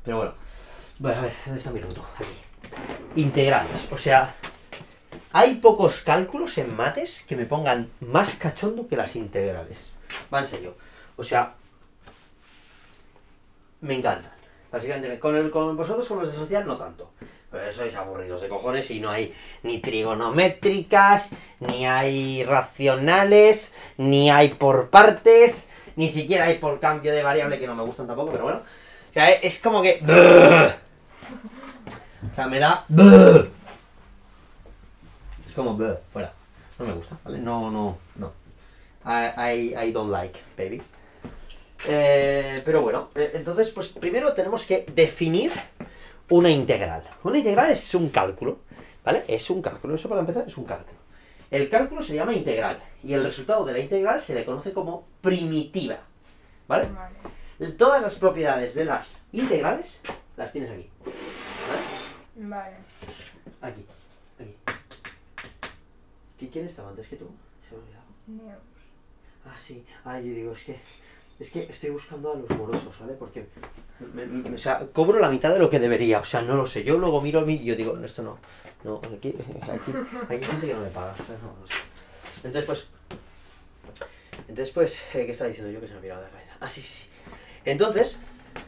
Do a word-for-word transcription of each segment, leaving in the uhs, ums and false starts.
Pero bueno. Bueno, a ver, ¿dónde está mi punto? Aquí. Integrales. O sea, hay pocos cálculos en mates que me pongan más cachondo que las integrales. Va en serio. O sea, me encantan. Básicamente, con, el, con vosotros, con los de social, no tanto. Pero sois aburridos de cojones y no hay ni trigonométricas, ni hay racionales, ni hay por partes, ni siquiera hay por cambio de variable, que no me gustan tampoco, pero bueno. O sea, es como que... O sea, me da... Es como... Fuera. No me gusta, ¿vale? No, no, no. I, I, I don't like, baby. Eh, pero bueno, eh, entonces, pues primero tenemos que definir una integral. Una integral es un cálculo, ¿vale? Es un cálculo, eso para empezar es un cálculo. El cálculo se llama integral, y el resultado de la integral se le conoce como primitiva, ¿vale? Vale. Todas las propiedades de las integrales las tienes aquí, ¿vale? Vale. Aquí, aquí. ¿Quién estaba antes que tú? Se me ha olvidado. Neus. Ah, sí. Ah, yo digo, es que... Es que estoy buscando a los morosos, ¿vale? Porque, me, me, o sea, cobro la mitad de lo que debería, o sea, no lo sé. Yo luego miro a mí y yo digo, esto no, no, aquí, aquí, aquí hay gente que no me paga, no, no sé. Entonces, pues, entonces, pues, ¿qué estaba diciendo yo que se me ha pirado de la cabeza? Ah, sí, sí, sí. Entonces,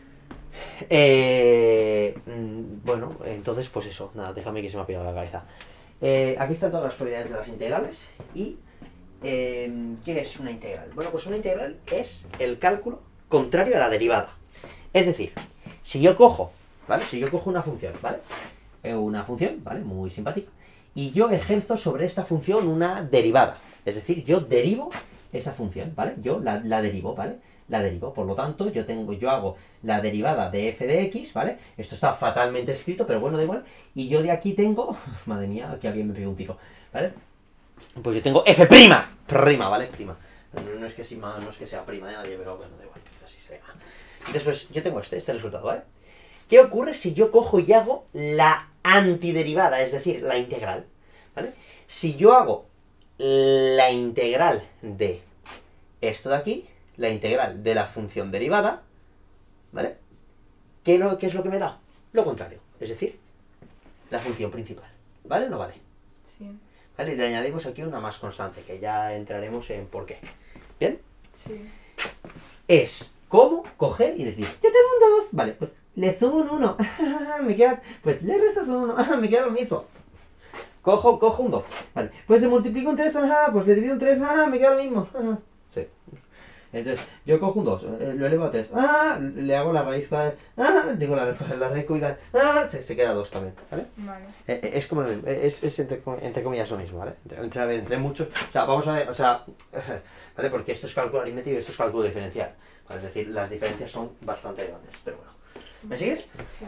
eh, bueno, entonces, pues eso, nada, déjame que se me ha pirado la cabeza. Eh, aquí están todas las propiedades de las integrales y... Eh, ¿qué es una integral? Bueno, pues una integral es el cálculo contrario a la derivada. Es decir, si yo cojo, ¿vale? Si yo cojo una función, ¿vale? Eh, una función, ¿vale? Muy simpática. Y yo ejerzo sobre esta función una derivada. Es decir, yo derivo esa función, ¿vale? Yo la, la derivo, ¿vale? La derivo. Por lo tanto, yo tengo, yo hago la derivada de f de x, ¿vale? Esto está fatalmente escrito, pero bueno, da igual. Y yo de aquí tengo... Madre mía, aquí alguien me pegó un tiro, ¿vale? Pues yo tengo f', prima, ¿vale? Prima. No, no, es que si, no es que sea prima de nadie, pero bueno, da igual, así se llama. Entonces, pues yo tengo este, este resultado, ¿vale? ¿Qué ocurre si yo cojo y hago la antiderivada, es decir, la integral? ¿Vale? Si yo hago la integral de esto de aquí, la integral de la función derivada, ¿vale? ¿Qué, no, ¿Qué es lo que me da? Lo contrario, es decir, la función principal. ¿Vale o no vale? Sí. Vale, y le añadimos aquí una más constante, que ya entraremos en por qué. ¿Bien? Sí. Es como coger y decir, yo tengo un dos, vale, pues le sumo un uno, me queda, pues le restas un uno, me queda lo mismo. Cojo, cojo un dos, vale, pues le multiplico un tres, ajá, pues le divido un tres, ajá, me queda lo mismo. Ajá. Sí. Entonces, yo cojo un dos, eh, lo elevo a tres, ah, le hago la raíz cuadrada, ah, digo la, la raíz cuadrada, ah, se, se queda dos también, ¿vale? Vale. Eh, es como, es, es entre, entre comillas lo mismo, ¿vale? Entre, entre, entre muchos, o sea, vamos a ver, o sea, ¿vale? Porque esto es cálculo aritmético y esto es cálculo diferencial, ¿vale? Es decir, las diferencias son bastante grandes, pero bueno. ¿Me sigues? Sí.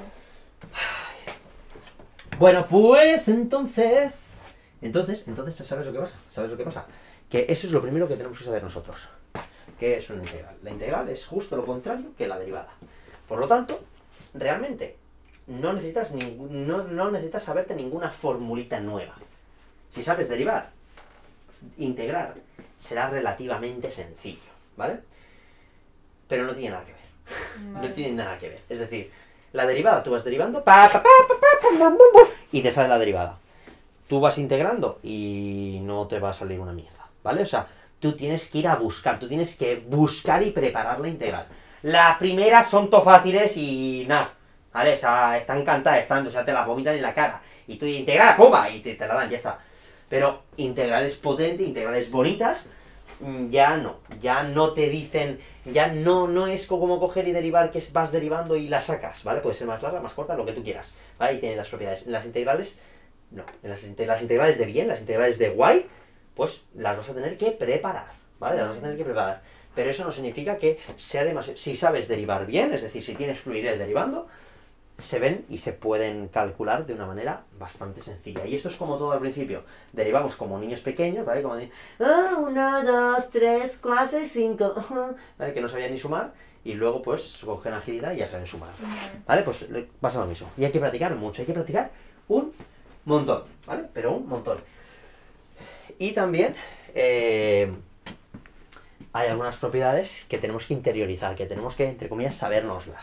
Bueno, pues entonces, entonces, entonces, ¿sabes lo que pasa? ¿Sabes lo que pasa? Que eso es lo primero que tenemos que saber nosotros. ¿Qué es una integral? La integral es justo lo contrario que la derivada. Por lo tanto, realmente, no necesitas, ningún, no, no necesitas saberte ninguna formulita nueva. Si sabes derivar, integrar, será relativamente sencillo, ¿vale? Pero no tiene nada que ver. Vale. No tiene nada que ver. Es decir, la derivada, tú vas derivando, pa, pa, pa, pa, pa, pa, pa, y te sale la derivada. Tú vas integrando y no te va a salir una mierda, ¿vale? O sea, tú tienes que ir a buscar, tú tienes que buscar y preparar la integral. Las primeras son to fáciles y nada, ¿vale? O sea, están cantadas, están, o sea, te las vomitan en la cara. Y tú integrar, ¡pumba! Y te, te la dan, ya está. Pero integrales potentes, integrales bonitas, ya no. Ya no te dicen, ya no, no es como coger y derivar, que vas derivando y la sacas, ¿vale? Puede ser más larga, más corta, lo que tú quieras, ¿vale? Y tiene las propiedades. Las integrales, no. Las, las integrales de bien, las integrales de guay, pues las vas a tener que preparar, ¿vale? Las vas a tener que preparar. Pero eso no significa que sea demasiado... Si sabes derivar bien, es decir, si tienes fluidez derivando, se ven y se pueden calcular de una manera bastante sencilla. Y esto es como todo al principio. Derivamos como niños pequeños, ¿vale? Como de, ah, uno, dos, tres, cuatro y cinco, ¿vale? Que no sabían ni sumar. Y luego, pues, cogen agilidad y ya saben sumar, ¿vale? Pues pasa lo mismo. Y hay que practicar mucho, hay que practicar un montón, ¿vale? Pero un montón. Y también eh, hay algunas propiedades que tenemos que interiorizar, que tenemos que, entre comillas, sabérnoslas.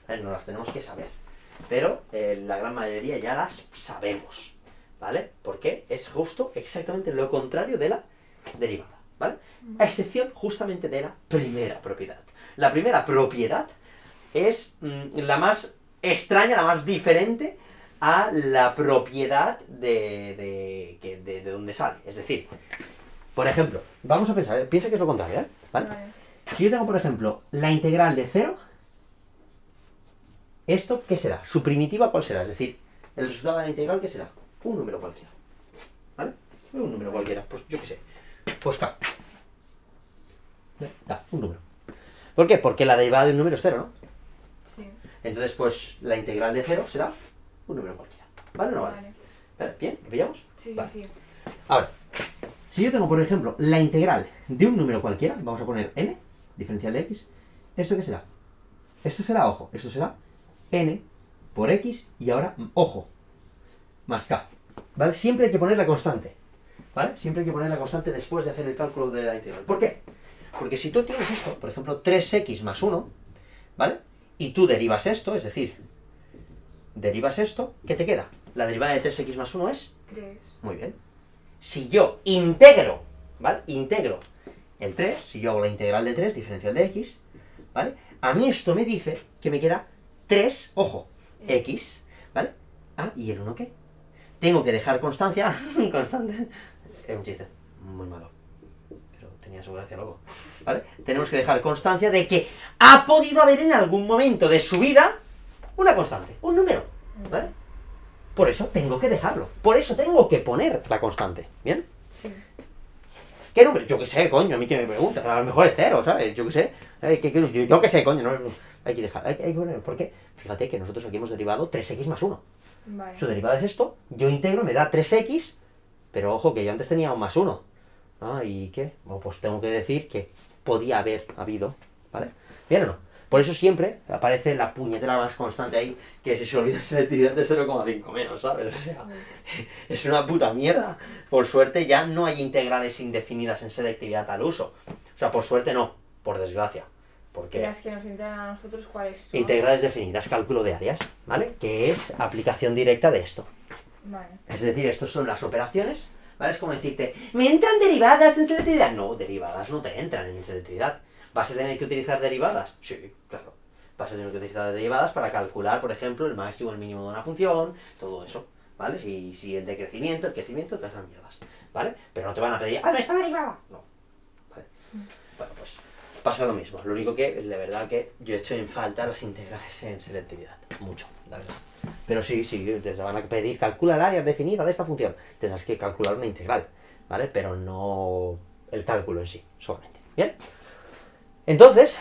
¿vale? No las tenemos que saber. Pero eh, la gran mayoría ya las sabemos, ¿vale? Porque es justo exactamente lo contrario de la derivada, ¿vale? A excepción justamente de la primera propiedad. La primera propiedad es mmm, la más extraña, la más diferente a la propiedad de, de, de, de, de donde sale. Es decir, por ejemplo, vamos a pensar, ¿eh? Piensa que es lo contrario, ¿eh? ¿Vale? Vale. Si yo tengo, por ejemplo, la integral de cero, ¿esto qué será? ¿Su primitiva cuál será? Es decir, el resultado de la integral, ¿qué será? Un número cualquiera, ¿vale? Un número cualquiera, pues yo qué sé. Pues K. Da, un número. ¿Por qué? Porque la derivada de un número es cero, ¿no? Sí. Entonces, pues, la integral de cero será un número cualquiera. ¿Vale o no vale? Vale. ¿Vale? ¿Bien? ¿Lo pillamos? Sí, vale. sí, sí. Ahora, si yo tengo, por ejemplo, la integral de un número cualquiera, vamos a poner n, diferencial de x, ¿esto qué será? Esto será, ojo, esto será n por x y ahora, ojo, más k. ¿Vale? Siempre hay que poner la constante. ¿Vale? Siempre hay que poner la constante después de hacer el cálculo de la integral. ¿Por qué? Porque si tú tienes esto, por ejemplo, tres x más uno, ¿vale? Y tú derivas esto, es decir, derivas esto, ¿qué te queda? La derivada de tres x más uno es tres. Muy bien. Si yo integro, ¿vale? Integro el tres, si yo hago la integral de tres, diferencial de x, ¿vale? A mí esto me dice que me queda tres, ojo, x, ¿vale? Ah, ¿y el uno qué? Tengo que dejar constancia, constante, es un chiste, muy malo, pero tenía su gracia luego, ¿vale? Tenemos que dejar constancia de que ha podido haber en algún momento de su vida una constante, un número, ¿vale? Por eso tengo que dejarlo, por eso tengo que poner la constante, ¿bien? Sí. ¿Qué número? Yo qué sé, coño, a mí que me pregunta, a lo mejor es cero, ¿sabes? Yo qué sé, eh, que, que, yo, yo qué sé, coño, no, hay que dejar, hay, hay que poner, ¿por qué? Fíjate que nosotros aquí hemos derivado tres x más uno. Vale. Su derivada es esto, yo integro, me da tres x, pero ojo que yo antes tenía un más uno. Ah, ¿y qué? Bueno, pues tengo que decir que podía haber habido, ¿vale? ¿Bien o no? Por eso siempre aparece la puñetera más constante ahí, que si se olvida selectividad de cero coma cinco menos, ¿sabes? O sea, es una puta mierda. Por suerte ya no hay integrales indefinidas en selectividad al uso. O sea, por suerte no, por desgracia. Porque las que nos integran a nosotros, ¿cuáles son? Integrales definidas, cálculo de áreas, ¿vale? Que es aplicación directa de esto. Vale. Es decir, estas son las operaciones, ¿vale? Es como decirte, ¿me entran derivadas en selectividad? No, derivadas no te entran en selectividad. ¿Vas a tener que utilizar derivadas? Sí, claro. Vas a tener que utilizar derivadas para calcular, por ejemplo, el máximo o el mínimo de una función, todo eso, ¿vale? Si, si el decrecimiento, el crecimiento, todas esas mierdas, ¿vale? Pero no te van a pedir, ¡ah, me está derivada! No, ¿vale? Bueno, pues pasa lo mismo. Lo único que, de verdad, que yo he hecho en falta las integrales en selectividad. Mucho, la verdad. Pero sí, sí, te van a pedir, calcula el área definida de esta función. Tendrás que calcular una integral, ¿vale? Pero no el cálculo en sí, solamente. ¿Bien? Entonces,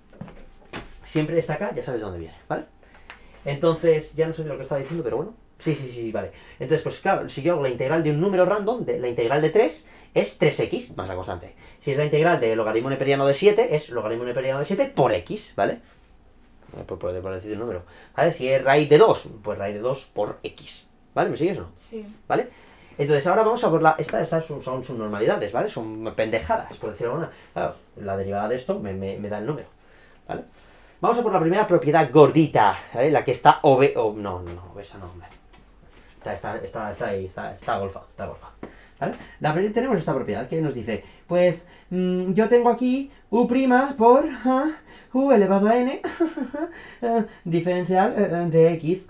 siempre está acá, ya sabes de dónde viene, ¿vale? Entonces, ya no sé lo que estaba diciendo, pero bueno. Sí, sí, sí, vale. Entonces, pues claro, si yo hago la integral de un número random, de la integral de tres, es tres x más la constante. Si es la integral de logaritmo neperiano de siete, es logaritmo neperiano de siete por x, ¿vale? Por, por, por decir un número. ¿Vale? Si es raíz de dos, pues raíz de dos por x. ¿Vale? ¿Me sigues o no? Sí. ¿Vvale? Entonces ahora vamos a por la... Estas esta son, son sus normalidades, ¿vale? Son pendejadas, por decirlo alguna. Claro, la derivada de esto me, me, me da el número, ¿vale? Vamos a por la primera propiedad gordita, ¿vale? La que está ove... Oh, no, no, obesa no, hombre. Está, está, está, está ahí, está, está golfa, está golfa. ¿Vale? La, tenemos esta propiedad que nos dice, pues, mmm, yo tengo aquí u' por uh, u elevado a n uh, diferencial uh, de x.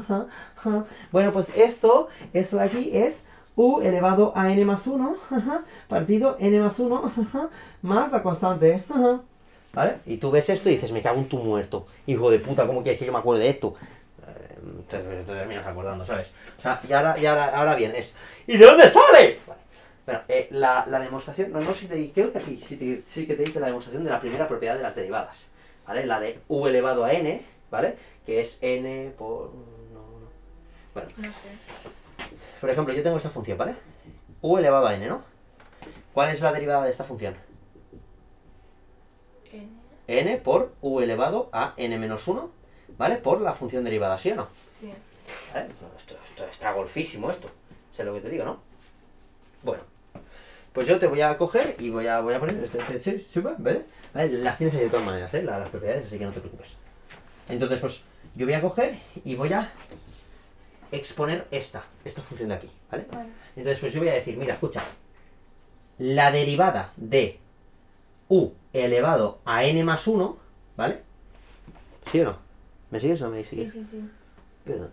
Bueno, pues esto, esto de aquí es u elevado a n más uno partido n más uno más la constante. ¿Vale? Y tú ves esto y dices, me cago en tu muerto. Hijo de puta, ¿cómo quieres que yo me acuerde de esto? Te, te terminas acordando, ¿sabes? O sea, y ahora, y ahora, ahora bien es, ¿y de dónde sale? Vale. Bueno, eh, la, la demostración, no, no sé si te creo que aquí sí, te, sí que te dice la demostración de la primera propiedad de las derivadas, ¿vale? La de u elevado a n, ¿vale? Que es n por... no, no. Bueno, no sé. Por ejemplo, yo tengo esta función, ¿vale? U elevado a n, ¿no? ¿Cuál es la derivada de esta función? N. N por u elevado a n menos uno, ¿vale? Por la función derivada, ¿sí o no? Sí. ¿Vale? Esto, esto está golfísimo esto. Sé lo que te digo, ¿no? Bueno. Pues yo te voy a coger y voy a, voy a poner este, este, este ¿vale? ¿Vale? Las tienes ahí de todas maneras, ¿eh? Las, las propiedades, así que no te preocupes. Entonces, pues, yo voy a coger y voy a exponer esta, esta función de aquí, ¿vale? Vale. Entonces, pues yo voy a decir, mira, escucha, la derivada de u elevado a n más uno, ¿vale? ¿Sí o no? ¿Me sigues o no me Sí, sigues? sí, sí. Pero...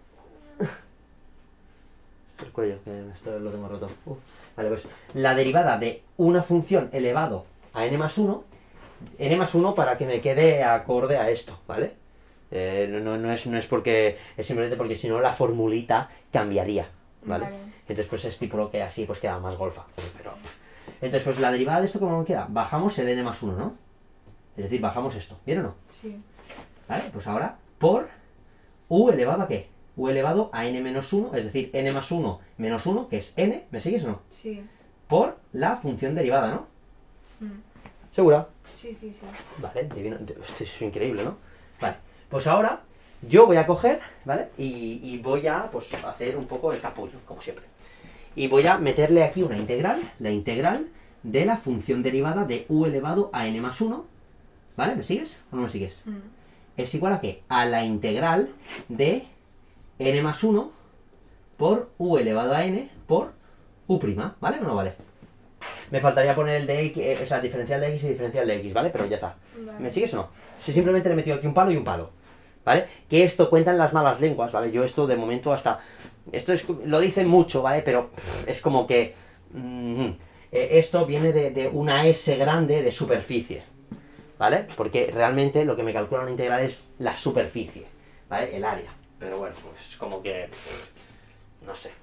Es el cuello, que esto lo tengo roto. Uh. Vale, pues la derivada de una función elevado a n más uno, n más uno para que me quede acorde a esto, ¿vale? Eh, no, no, no, es, no es porque, es simplemente porque si no la formulita cambiaría, ¿vale? Vale. Entonces pues estipulo que así pues queda más golfa. Pero... Entonces pues la derivada de esto, ¿cómo me queda? Bajamos el n más uno, ¿no? Es decir, bajamos esto, ¿bien o no? Sí. ¿Vale? Pues ahora por u elevado a ¿qué? U elevado a n menos uno, es decir, n más uno menos uno, que es n, ¿me sigues o no? Sí. Por la función derivada, ¿no? Mm. ¿Segura? Sí, sí, sí. Vale, divino. Esto es increíble, ¿no? Vale, pues ahora yo voy a coger, ¿vale? Y, y voy a, pues, hacer un poco el capullo, como siempre. Y voy a meterle aquí una integral, la integral de la función derivada de u elevado a n más uno, ¿vale? ¿Me sigues o no me sigues? Mm. ¿Es igual a qué? A la integral de n más uno por u elevado a n por u', ¿vale o no vale? Me faltaría poner el de x, eh, o sea, diferencial de x y diferencial de x, ¿vale? Pero ya está. Vale. ¿Me sigues o no? Si simplemente le he metido aquí un palo y un palo, ¿vale? Que esto cuentan las malas lenguas, ¿vale? Yo esto de momento hasta... Esto es, lo dicen mucho, ¿vale? Pero pff, es como que... mm, eh, esto viene de, de una S grande de superficie, ¿vale? Porque realmente lo que me calcula una integral es la superficie, ¿vale? El área. Pero bueno, pues como que... pff, no sé.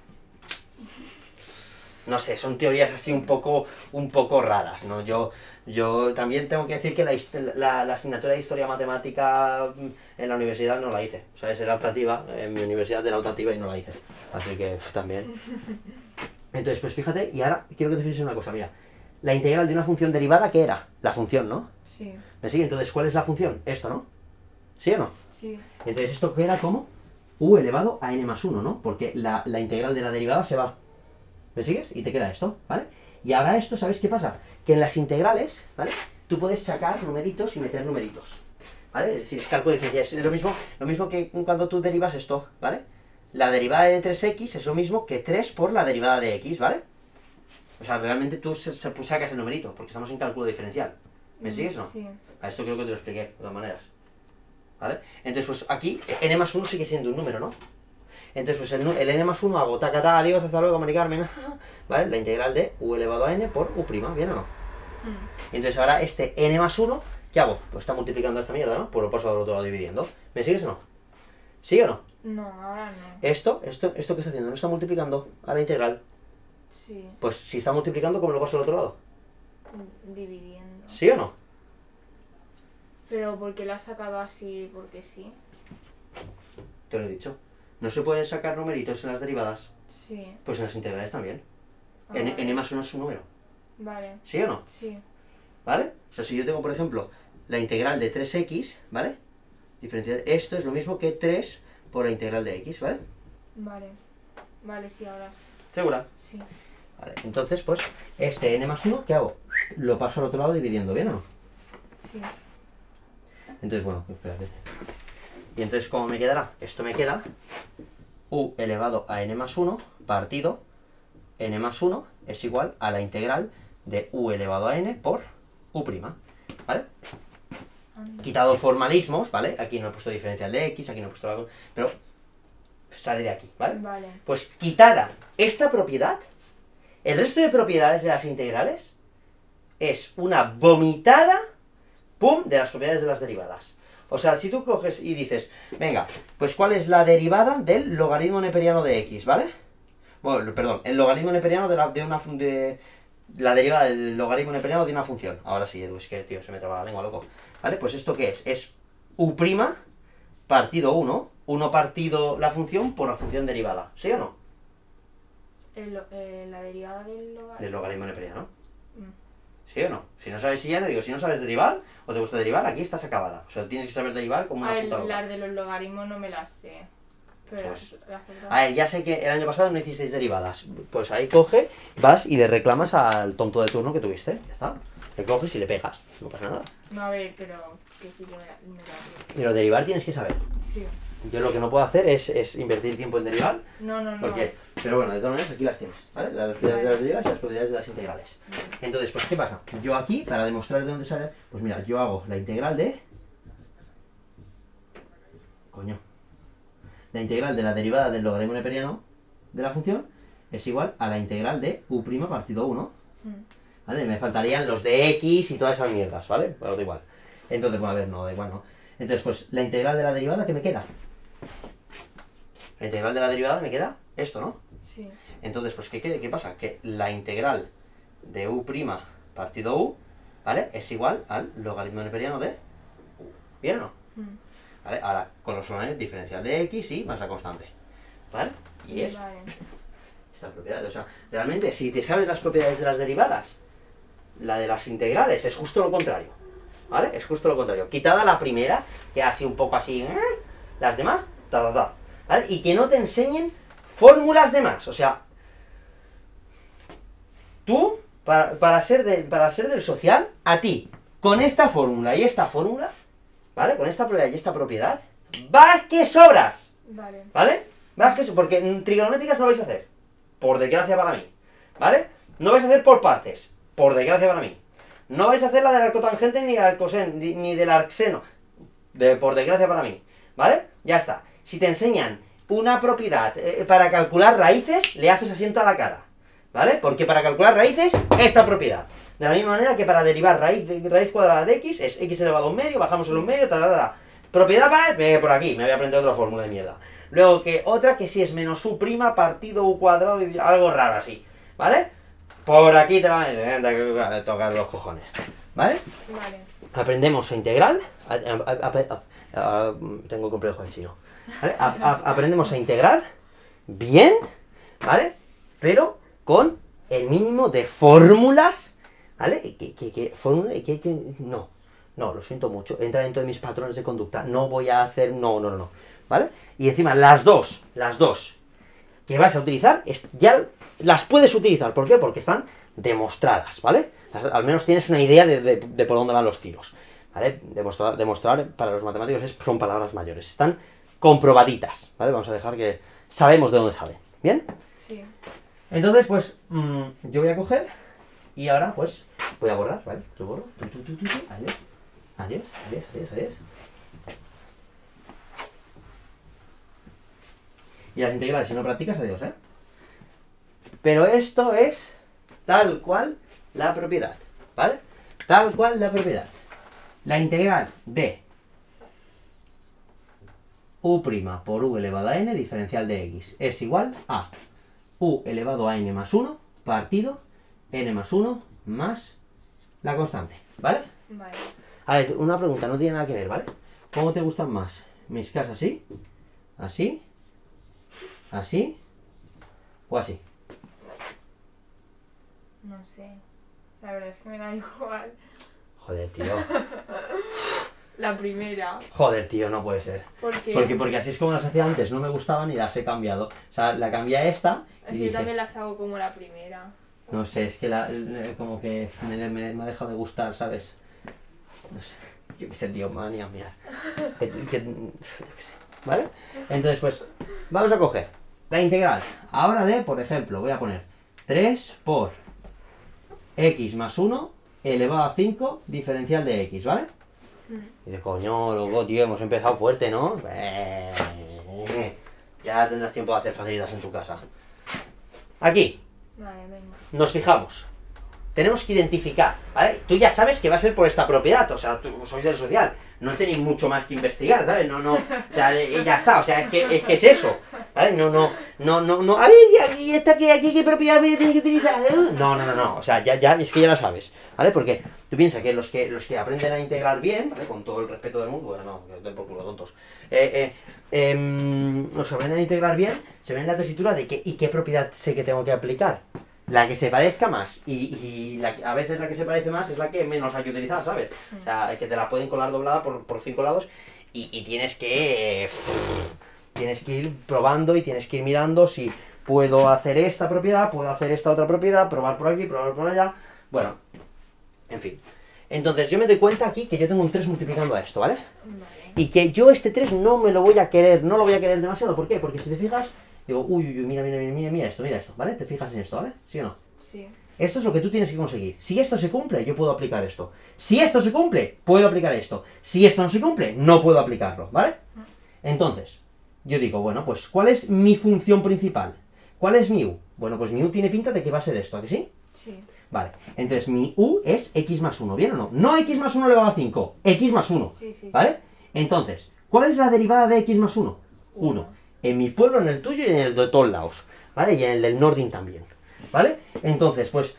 No sé, son teorías así un poco, un poco raras, ¿no? Yo, yo también tengo que decir que la, la, la asignatura de Historia Matemática en la universidad no la hice. O sea, es la optativa, en mi universidad era optativa y no la hice. Así que pff, también. Entonces, pues fíjate, y ahora quiero que te fijes en una cosa, mira. La integral de una función derivada, ¿qué era? La función, ¿no? Sí. ¿Me sigue? Entonces, ¿cuál es la función? Esto, ¿no? ¿Sí o no? Sí. Entonces, ¿esto queda como? U elevado a n más uno, ¿no? Porque la, la integral de la derivada se va. ¿Me sigues? Y te queda esto, ¿vale? Y ahora esto, ¿sabéis qué pasa? Que en las integrales, ¿vale? Tú puedes sacar numeritos y meter numeritos, ¿vale? Es decir, es cálculo diferencial. Es lo mismo, lo mismo que cuando tú derivas esto, ¿vale? La derivada de tres x es lo mismo que tres por la derivada de x, ¿vale? O sea, realmente tú sacas el numerito, porque estamos en cálculo diferencial. ¿Me Mm, sigues o no? Sí. A esto creo que te lo expliqué, de todas maneras. ¿Vale? Entonces, pues aquí, n más uno sigue siendo un número, ¿no? Entonces, pues el, el n más uno hago taca, taca, adiós, hasta luego, Mari Carmen, ¿vale? La integral de u elevado a n por u', ¿bien o no? Mm. Y entonces ahora este n más uno, ¿qué hago? Pues está multiplicando esta mierda, ¿no? Pues lo paso al otro lado dividiendo. ¿Me sigues o no? ¿Sí o no? No, ahora no. Esto, esto, esto que está haciendo, ¿no está multiplicando a la integral? Sí. Pues si está multiplicando, ¿cómo lo paso al otro lado? Mm, Dividiendo. ¿Sí o no? Pero ¿por qué lo has sacado así? Porque sí. Te lo he dicho. ¿No se pueden sacar numeritos en las derivadas? Sí. Pues en las integrales también. Ah, N, vale. n más uno es un número. Vale. ¿Sí o no? Sí. ¿Vale? O sea, si yo tengo, por ejemplo, la integral de tres x, ¿vale? Diferencial, esto es lo mismo que tres por la integral de x, ¿vale? Vale. Vale, sí, ahora ¿Segura? sí. Vale, entonces, pues, este n más uno, ¿qué hago? Lo paso al otro lado dividiendo, ¿bien o no? Sí. Entonces, bueno, espérate. Y entonces, ¿cómo me quedará? Esto me queda u elevado a n más uno partido n más uno es igual a la integral de u elevado a n por u', ¿vale? Anda. Quitado formalismos, ¿vale? Aquí no he puesto diferencial de x, aquí no he puesto la... pero sale de aquí, ¿vale? Vale. Pues quitada esta propiedad, el resto de propiedades de las integrales es una vomitada, ¡pum!, de las propiedades de las derivadas. O sea, si tú coges y dices, venga, pues ¿cuál es la derivada del logaritmo neperiano de x, ¿vale? Bueno, perdón, el logaritmo neperiano de, la, de una... de la derivada del logaritmo neperiano de una función. Ahora sí, Edu, es que, tío, se me traba la lengua, loco. ¿Vale? Pues ¿esto qué es? Es u' partido uno, uno partido la función por la función derivada. ¿Sí o no? El, lo- eh, la derivada del logaritmo. Del logaritmo neperiano. Mm. ¿Sí o no? Si no sabes, si ya te digo, si no sabes derivar, o te gusta derivar, aquí estás acabada. O sea, tienes que saber derivar como A una ver, puta loca. las de los logaritmos no me las sé. Pero Pues, las, las otras... a ver, ya sé que el año pasado no hicisteis derivadas. Pues ahí coge, vas y le reclamas al tonto de turno que tuviste. Ya está. Le coges y le pegas. No pasa nada. No, a ver, pero que sí que me la, me la... Pero derivar tienes que saber. Sí. Yo lo que no puedo hacer es, es invertir tiempo en derivar. No, no, no. Porque, pero bueno, de todas maneras aquí las tienes, ¿vale? Las propiedades de las derivadas y las propiedades de las integrales. Entonces, pues, ¿qué pasa? Yo aquí, para demostrar de dónde sale, pues mira, yo hago la integral de... Coño. La integral de la derivada del logaritmo neperiano de la función es igual a la integral de u' partido uno. Mm. ¿Vale? Me faltarían los de x y todas esas mierdas, ¿vale? Pero da igual. Entonces, bueno, a ver, no, da igual, no. Entonces, pues, la integral de la derivada, ¿qué me queda? La integral de la derivada me queda esto, ¿no? Sí. Entonces, pues, ¿qué, qué, qué pasa? Que la integral de u' partido u, ¿vale? Es igual al logaritmo neperiano de u. ¿Bien o no? Mm. ¿Vale? Ahora, con los solares, diferencial de x y más la constante. ¿Vale? Y es Vale. esta propiedad. O sea, realmente, si te sabes las propiedades de las derivadas, la de las integrales es justo lo contrario. ¿Vale? Es justo lo contrario. Quitada la primera, que así un poco así, ¿eh? Las demás, ta, ta, ta. ¿Vale? Y que no te enseñen fórmulas de más. O sea, tú, para, para, ser de, para ser del social, a ti, con esta fórmula y esta fórmula, ¿vale? Con esta propiedad y esta propiedad, ¡vas que sobras! Vale. ¿Vale? Vas que so- porque mm, trigonométricas no vais a hacer, por desgracia para mí, ¿vale? No vais a hacer por partes, por desgracia para mí. No vais a hacer la del arcotangente ni del arcosen, ni, ni del arcseno, de, por desgracia para mí, ¿vale? Ya está. Si te enseñan una propiedad eh, para calcular raíces, le haces asiento a la cara, ¿vale? Porque para calcular raíces, esta propiedad. De la misma manera que para derivar raíz, de- raíz cuadrada de x, es x elevado a un medio, bajamos el un medio, ta, ta, ta, ta. Propiedad para... eh, por aquí, me voy a aprender otra fórmula de mierda. Luego que otra que sí es menos u' partido u cuadrado, y algo raro así, ¿vale? Por aquí te la voy a tocar los cojones, ¿vale? Vale. Aprendemos a integral, a- a- a- a- a- tengo complejo de chino, ¿vale? A- a- aprendemos a integrar bien, ¿vale? Pero con el mínimo de fórmulas, ¿vale? Que, que, que, fórmula, que, que, no, no, lo siento mucho, entra dentro de mis patrones de conducta, no voy a hacer, no, no, no, no, ¿vale? Y encima las dos, las dos que vas a utilizar, es- ya las puedes utilizar, ¿por qué? Porque están demostradas, ¿vale? Al menos tienes una idea de, de- de por dónde van los tiros, ¿vale? Demostrar, demostrar para los matemáticos es- son palabras mayores, están comprobaditas, ¿vale? Vamos a dejar que sabemos de dónde saben, ¿bien? Sí. Entonces, pues, mm, yo voy a coger y ahora, pues, voy a borrar, ¿vale? Yo borro, tu, tu, tu, tu, tu, adiós, adiós, adiós, adiós, adiós. Y las integrales, si no practicas, adiós, ¿eh? Pero esto es tal cual la propiedad, ¿vale? Tal cual la propiedad. La integral de u' por u elevado a n diferencial de x es igual a u elevado a n más uno partido n más uno más la constante, ¿vale? Vale. A ver, una pregunta, no tiene nada que ver, ¿vale? ¿Cómo te gustan más? ¿Mis casas así? ¿Así? ¿Así? ¿O así? No sé. La verdad es que me da igual. Joder, tío. La primera. Joder, tío, no puede ser. ¿Por qué? Porque, porque así es como las hacía antes, no me gustaban y las he cambiado. O sea, la cambié a esta Es y que yo dije... también las hago como la primera. No sé, es que la, eh, como que me, me- me ha dejado de gustar, ¿sabes? No sé, yo qué sé, tío, manía, mira. Que, que- yo qué sé, ¿vale? Entonces, pues, vamos a coger la integral. Ahora de, por ejemplo, voy a poner tres por x más uno elevado a cinco diferencial de x, ¿vale? Mm. Y dices, coño, loco, tío, hemos empezado fuerte, ¿no? Eh, Ya tendrás tiempo de hacer facilidades en tu casa. Aquí, Vale, venga. nos fijamos. Tenemos que identificar, ¿vale? Tú ya sabes que va a ser por esta propiedad, o sea, tú sois del social, no tenéis mucho más que investigar, ¿sabes? No, no, o sea, eh, ya está, o sea, es que es, que es eso, ¿vale? No, no, no, no, no, a ver, y aquí esta que aquí qué propiedad voy a tener que utilizar, ¿eh? No, no, no, no, o sea, ya, ya, es que ya la sabes, ¿vale? Porque tú piensas que los que los que aprenden a integrar bien, ¿vale? Con todo el respeto del mundo, bueno, no, que os den por culo, tontos, eh, eh, em, los que aprenden a integrar bien, se ven en la tesitura de que, ¿y qué propiedad sé que tengo que aplicar? La que se parezca más, y, y la, que- a veces la que se parece más es la que menos hay que utilizar, ¿sabes? O sea, que te la pueden colar doblada por, por cinco lados y, y tienes que... tienes que ir probando y tienes que ir mirando si puedo hacer esta propiedad, puedo hacer esta otra propiedad, probar por aquí, probar por allá. Bueno, en fin. Entonces yo me doy cuenta aquí que yo tengo un tres multiplicando a esto, ¿vale? Vale. Y que yo este tres no me lo voy a querer, no lo voy a querer demasiado. ¿Por qué? Porque si te fijas, digo, uy, uy, uy, mira, mira, mira, mira, mira esto, mira esto, ¿vale? Te fijas en esto, ¿vale? ¿Sí o no? Sí. Esto es lo que tú tienes que conseguir. Si esto se cumple, yo puedo aplicar esto. Si esto se cumple, puedo aplicar esto. Si esto no se cumple, no puedo aplicarlo, ¿vale? Entonces, yo digo, bueno, pues, ¿cuál es mi función principal? ¿Cuál es mi u? Bueno, pues mi u tiene pinta de que va a ser esto, ¿a que sí? Sí. Vale, entonces mi u es x más uno, ¿bien o no? No x más uno elevado a cinco, x más uno, Sí, sí, sí. ¿vale? Entonces, ¿cuál es la derivada de x más uno? uno. En mi pueblo, en el tuyo y en el de todos lados, ¿vale? Y en el del Nordin también, ¿vale? Entonces, pues,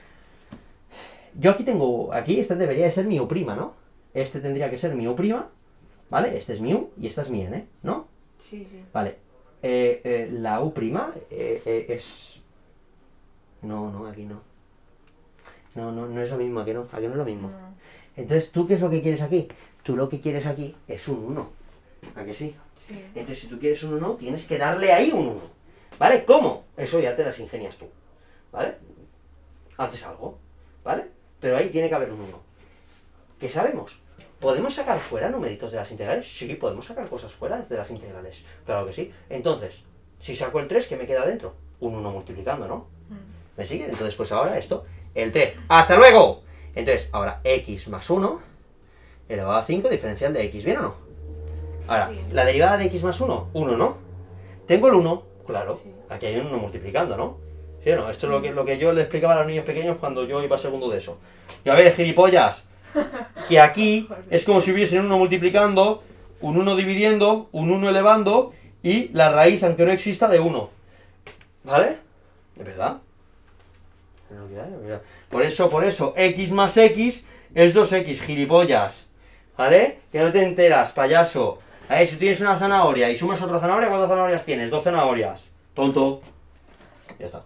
yo aquí tengo, aquí este debería de ser mi u prima, ¿no? Este tendría que ser mi u prima, ¿vale? Este es mi u y esta es mi n, ¿no? Sí, sí. Vale, eh, eh, la u prima eh, eh, es... No, no, aquí no. No, no, no es lo mismo, ¿a que no? ¿A que no es lo mismo? No. Entonces, ¿tú qué es lo que quieres aquí? Tú lo que quieres aquí es un uno. ¿A que sí? Sí. Entonces, si tú quieres un uno, tienes que darle ahí un uno. ¿Vale? ¿Cómo? Eso ya te las ingenias tú. ¿Vale? Haces algo. ¿Vale? Pero ahí tiene que haber un uno. ¿Qué sabemos? ¿Podemos sacar fuera numeritos de las integrales? Sí, podemos sacar cosas fuera de las integrales. Claro que sí. Entonces, si saco el tres, ¿qué me queda dentro? Un uno multiplicando, ¿no? Mm. ¿Me siguen? Entonces, pues ahora esto, el tres. ¡Hasta luego! Entonces, ahora x más uno elevado a cinco diferencial de x, ¿bien o no? Ahora, Sí. la derivada de x más uno, uno, ¿no? Tengo el uno, claro, Sí. aquí hay un uno multiplicando, ¿no? ¿Sí o no? Esto es lo que, lo que yo le explicaba a los niños pequeños cuando yo iba a segundo de eso. Y a ver, gilipollas, que aquí es como si hubiesen un uno multiplicando, un uno dividiendo, un uno elevando y la raíz, aunque no exista, de uno. ¿Vale? ¿Es verdad? Es lo que hay, es verdad. Por eso, por eso, x más x es dos x, gilipollas. ¿Vale? Que no te enteras, payaso. A ver, si tienes una zanahoria y sumas otra zanahoria, ¿cuántas zanahorias tienes? Dos zanahorias. Tonto. Ya está.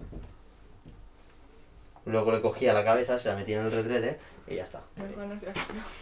Luego le cogía la cabeza, se la metía en el retrete y ya está. Mejor no seas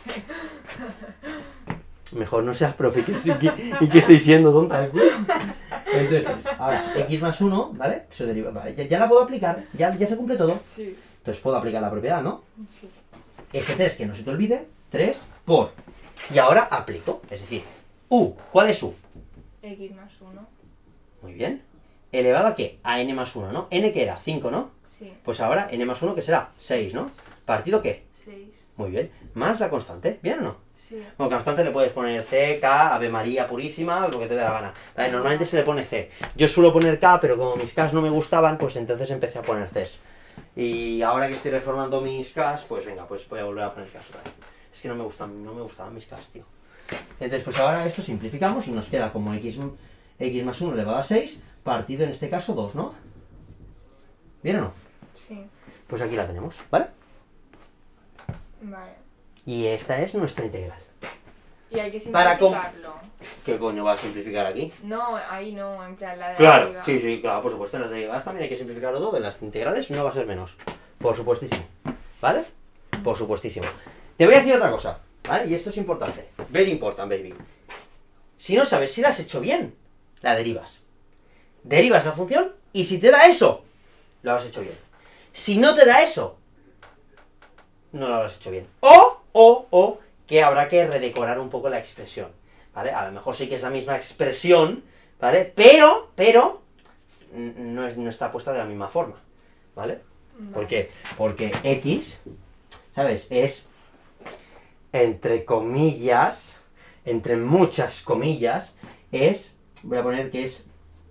Mejor no seas profe, que sí que, y que estoy siendo tonta de culo. Entonces, pues, ahora, x más uno, ¿vale? Eso deriva, vale, ya, ya la puedo aplicar, ya, ya se cumple todo. Sí. Entonces puedo aplicar la propiedad, ¿no? Sí. Este tres, que no se te olvide, tres por. Y ahora aplico, es decir, u, ¿cuál es u? X más uno. Muy bien. ¿Elevado a qué? A n más uno, ¿no? N que era cinco, ¿no? Sí. Pues ahora n más uno, que será seis, ¿no? ¿Partido qué? seis. Muy bien. Más la constante, ¿bien o no? Sí. Bueno, constante le puedes poner C, K, Ave María purísima, lo que te dé la gana. Vale, normalmente se le pone C. Yo suelo poner K, pero como mis Ks no me gustaban, pues entonces empecé a poner Cs. Y ahora que estoy reformando mis Ks, pues venga, pues voy a volver a poner Ks otra vez. Es que no me gustan, no me gustaban mis Ks, tío. Entonces, pues ahora esto simplificamos y nos queda como x, x más uno elevado a seis, partido en este caso dos, ¿no? ¿Bien o no? Sí. Pues aquí la tenemos, ¿vale? Vale. Y esta es nuestra integral. Y hay que Para com- simplificarlo. ¿Qué coño va a simplificar aquí? No, ahí no, en plan la de Claro, arriba. sí, sí, claro, por supuesto, en las derivadas también hay que simplificarlo todo, en las integrales no va a ser menos. Por supuestísimo. ¿Vale? Por supuestísimo. Te voy a decir otra cosa, ¿vale? Y esto es importante. Very important, baby. Si no sabes si la has hecho bien, la derivas. Derivas la función y si te da eso, lo has hecho bien. Si no te da eso, no lo habrás hecho bien. O, o, o, que habrá que redecorar un poco la expresión, ¿vale? A lo mejor sí que es la misma expresión, ¿vale? Pero, pero, no, es, no está puesta de la misma forma, ¿vale? Vale. ¿Por qué? Porque x, ¿sabes? Es, entre comillas, entre muchas comillas, es, voy a poner que es,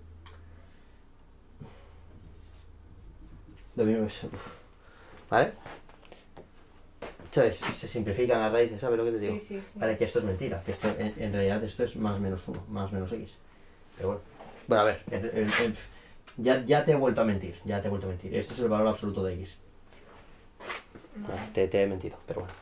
lo mismo es, uf, ¿vale? ¿Sabes? Se simplifican las raíces, ¿sabes lo que te digo? Sí, sí, sí. Vale, que esto es mentira, que esto, en, en realidad esto es más menos uno, más menos x. Pero bueno, bueno, a ver, el- el- el- ya, ya te he vuelto a mentir, ya te he vuelto a mentir. Esto es el valor absoluto de x. Vale. Te, te he mentido, pero bueno.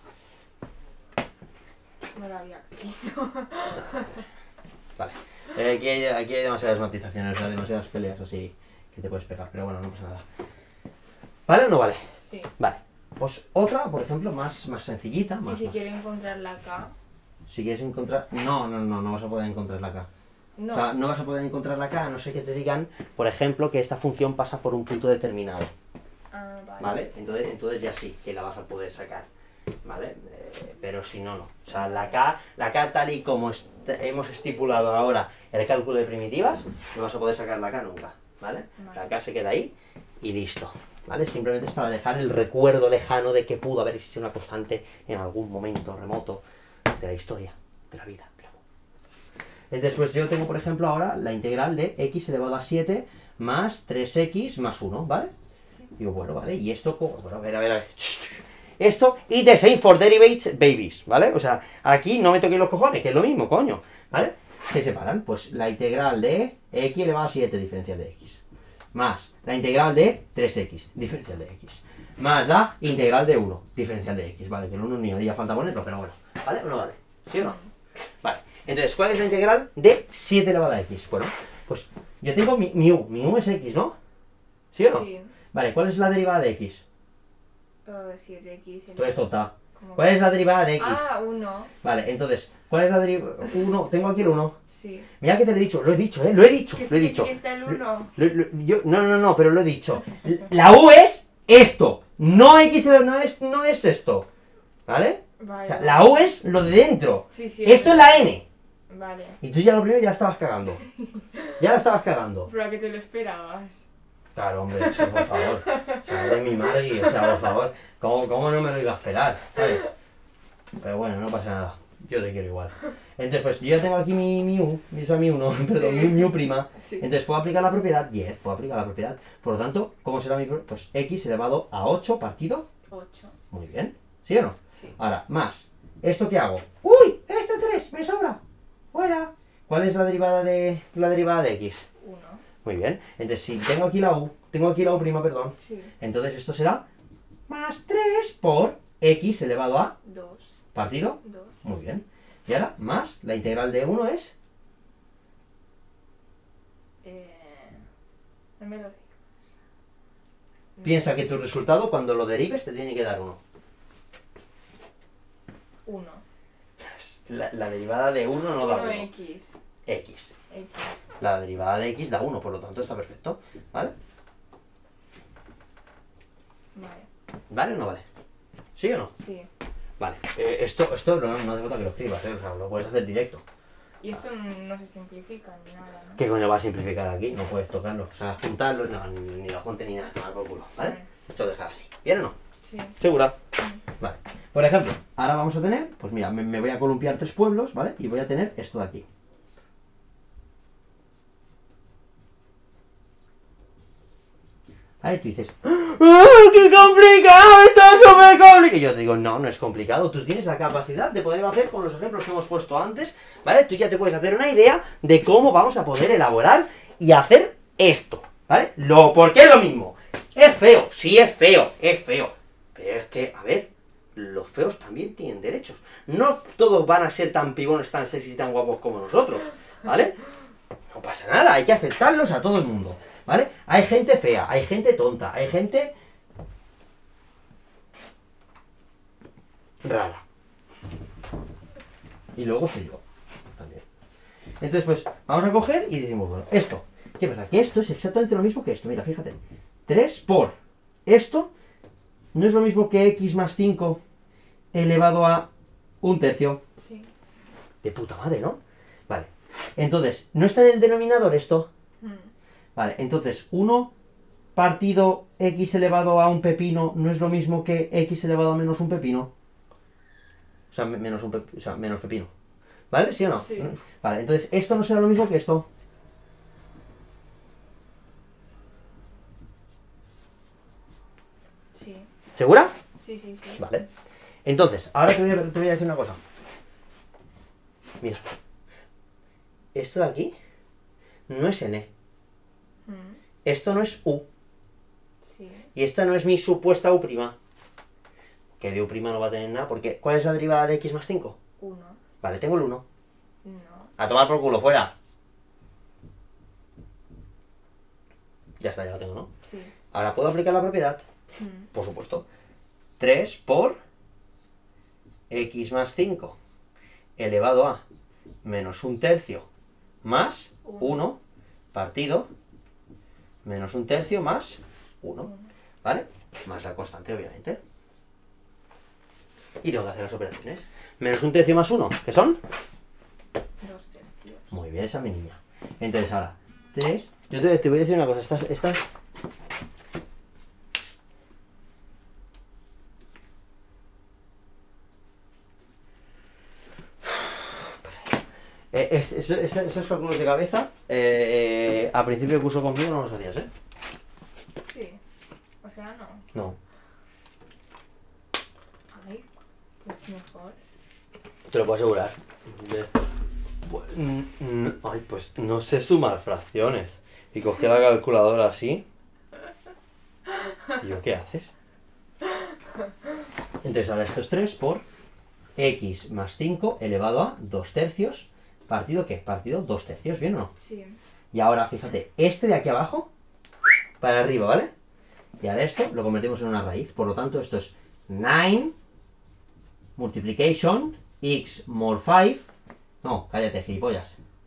No lo había creído. Vale. Eh, aquí, hay, aquí hay demasiadas matizaciones, o sea, demasiadas peleas así que te puedes pegar, pero bueno, no pasa nada. ¿Vale o no vale? Sí. Vale. Pues otra, por ejemplo, más, más sencillita. Y Más, si más- quiero encontrar la K. si quieres encontrar... No, no, no, no vas a poder encontrar la K. No. O sea, no vas a poder encontrarla acá, a no ser que te digan, por ejemplo, que esta función pasa por un punto determinado. Ah, vale. ¿Vale? Entonces, entonces ya sí, que la vas a poder sacar. ¿Vale? Eh, pero si no, no. O sea, la K, la K tal y como est hemos estipulado ahora el cálculo de primitivas, no vas a poder sacar la K nunca. ¿Vale? Vale. La K se queda ahí y listo. ¿Vale? Simplemente es para dejar el recuerdo lejano de que pudo haber existido una constante en algún momento remoto de la historia, de la vida. Entonces, pues yo tengo, por ejemplo, ahora la integral de x elevado a siete más tres x más uno, ¿vale? Sí. Digo, bueno, vale, y esto, ¿cómo? Bueno, a ver, a ver, a ver. Esto, y the same for derivatives, babies, ¿vale? O sea, aquí no me toquéis los cojones, que es lo mismo, coño, ¿vale? ¿Qué separan? Pues la integral de x elevado a siete diferencial de x, más la integral de tres x diferencial de x, más la integral de uno diferencial de x, ¿vale? Que el uno ni haría falta ponerlo, pero bueno, ¿vale o no vale? ¿Sí o no? Vale, entonces, ¿cuál es la integral de siete elevado a x? Bueno, pues yo tengo mi, mi u, mi u es x, ¿no? ¿Sí o no? Sí. Vale, ¿cuál es la derivada de x? Uh, siete x. Tú eres tonta. ¿Cómo? ¿Cuál es la derivada de x? Ah, uno. Vale, entonces, ¿cuál es la derivada? uno, tengo aquí el uno. Sí. Mira que te lo he dicho, lo he dicho, ¿eh? Lo he dicho, Que lo he sí, dicho. sí que está el uno. Lo- lo- yo, no, no, no, pero lo he dicho. La u es esto, no x, no es, no es esto. ¿Vale? Vale. O sea, la u es lo de dentro. Sí, sí. Esto es la n. Vale. Y tú ya lo primero ya la estabas cagando. Ya la estabas cagando. Pero a que te lo esperabas. Claro, hombre, sí, por favor. O sea, eres mi madre y, o sea, por favor. ¿Cómo, cómo no me lo iba a esperar? ¿Sabes? Pero bueno, no pasa nada. Yo te quiero igual. Entonces, pues yo ya tengo aquí mi, mi u, mi, o sea, mi uno, perdón, mi, mi u prima. Sí. Entonces, ¿puedo aplicar la propiedad? Yes, puedo aplicar la propiedad. Por lo tanto, ¿cómo será mi propiedad? Pues x elevado a ocho partido. ocho. Muy bien. ¿Sí o no? Sí. Ahora, más. ¿Esto qué hago? ¡Uy! Este tres, me sobra. ¡Fuera! ¿Cuál es la derivada de la derivada de x? uno. Muy bien. Entonces, si tengo aquí la u, tengo aquí la u prima, perdón. Sí. Entonces, esto será más tres por x elevado a dos. partido. dos. Muy bien. Y ahora, más, la integral de uno es... Eh, no me lo digas. Piensa que tu resultado, cuando lo derives, te tiene que dar uno. uno. La, la derivada de uno no da uno uno. x. X. X. La derivada de x da uno, por lo tanto está perfecto. ¿Vale? Vale. ¿Vale o no vale? ¿Sí o no? Sí. Vale. Eh, esto esto no, no hace falta que lo escribas, ¿eh? O sea, lo puedes hacer directo. Y esto no se simplifica ni nada, ¿no? ¿Qué coño va a simplificar aquí? No puedes tocarlo. O sea, juntarlo, no, ni, ni lo junte ni nada, nada por culo. ¿Vale? Vale. Esto lo dejar así. ¿Bien o no? Sí. ¿Segura? Vale. Por ejemplo, ahora vamos a tener, pues mira, me, me voy a columpiar tres pueblos, ¿vale? Y voy a tener esto de aquí. Ahí tú dices, ¡ah, qué complicado! ¡Esto es súper complicado! Y yo te digo, no, no es complicado. Tú tienes la capacidad de poderlo hacer con los ejemplos que hemos puesto antes, ¿vale? Tú ya te puedes hacer una idea de cómo vamos a poder elaborar y hacer esto, ¿vale? Lo, porque es lo mismo. Es feo, sí es feo, es feo. Pero es que, a ver, los feos también tienen derechos. No todos van a ser tan pibones, tan sexy y tan guapos como nosotros, ¿vale? No pasa nada, hay que aceptarlos a todo el mundo, ¿vale? Hay gente fea, hay gente tonta, hay gente rara. Y luego soy yo, también. Entonces, pues, vamos a coger y decimos, bueno, esto. ¿Qué pasa? Que esto es exactamente lo mismo que esto. Mira, fíjate. tres por esto no es lo mismo que x más cinco elevado a un tercio. Sí. De puta madre, ¿no? Vale. Entonces, ¿no está en el denominador esto? Mm. Vale, entonces, uno partido x elevado a un pepino no es lo mismo que x elevado a menos un pepino. O sea, me- menos un pep- o sea, menos pepino. ¿Vale? ¿Sí o no? Sí. Vale, entonces, esto no será lo mismo que esto. Sí. ¿Segura? Sí, sí, sí. Vale. Entonces, ahora te voy a, te voy a decir una cosa. Mira. Esto de aquí no es n. Mm. Esto no es u. Sí. Y esta no es mi supuesta u prima. Que de u prima no va a tener nada, porque ¿cuál es la derivada de x más cinco? uno. Vale, tengo el uno. No. A tomar por culo, fuera. Ya está, ya lo tengo, ¿no? Sí. Ahora puedo aplicar la propiedad. Mm. Por supuesto. tres por x más cinco elevado a menos un tercio más Uno. uno partido menos un tercio más uno. Uno. ¿Vale? Más la constante, obviamente. Y tengo que hacer las operaciones. Menos un tercio más uno, ¿qué son? Dos tercios. Muy bien, esa es mi niña. Entonces ahora, tres. Yo te, te voy a decir una cosa, estas, estas. Eh, es- es- es- esos cálculos de cabeza, eh, eh, a principio de curso conmigo no los hacías, ¿eh? Sí. O sea, no. No. Ay, pues mejor. Te lo puedo asegurar. De- Pues, mm, mm, ay, pues no sé sumar fracciones. Y cogí la calculadora así. ¿Y yo qué haces? Entonces ahora esto es tres por x más cinco elevado a dos tercios. ¿Partido qué? Partido dos tercios, ¿bien o no? Sí. Y ahora, fíjate, este de aquí abajo, para arriba, ¿vale? Y ahora esto lo convertimos en una raíz. Por lo tanto, esto es nueve multiplication x more cinco. No, cállate, gilipollas.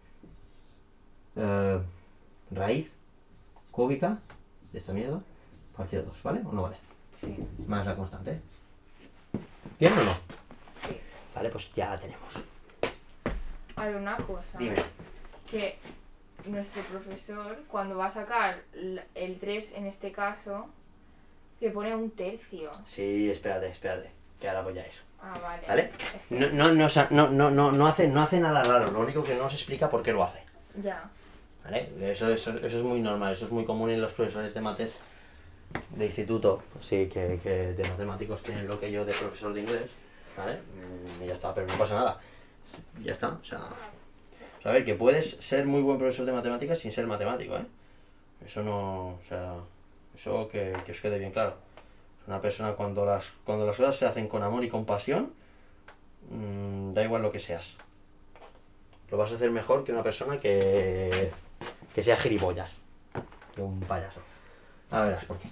Eh, raíz cúbica de esta mierda partido dos, ¿vale? ¿O no vale? Sí. Más la constante. ¿Bien o no? Sí. Vale, pues ya la tenemos. Hay una cosa. Dime. Que nuestro profesor, cuando va a sacar l- el tres en este caso, que pone un tercio. Sí, espérate, espérate. Que ahora voy a eso. Ah, vale. ¿Vale? Es que- No, no, no, o sea, no, no, no, no, hace, no hace nada raro, lo único que no os explica por qué lo hace. Ya. ¿Vale? Eso, eso, eso es muy normal, eso es muy común en los profesores de mates de instituto, sí, que, que de matemáticos tienen lo que yo de profesor de inglés, ¿vale? Mm, Y ya está, pero no pasa nada. Ya está, o sea... o sea, a ver, que puedes ser muy buen profesor de matemáticas sin ser matemático, ¿eh? Eso no... o sea... eso que, que os quede bien claro. Una persona cuando las, cuando las cosas se hacen con amor y con pasión, mmm, da igual lo que seas. Lo vas a hacer mejor que una persona que, que sea gilipollas. Que un payaso. Ahora verás por qué.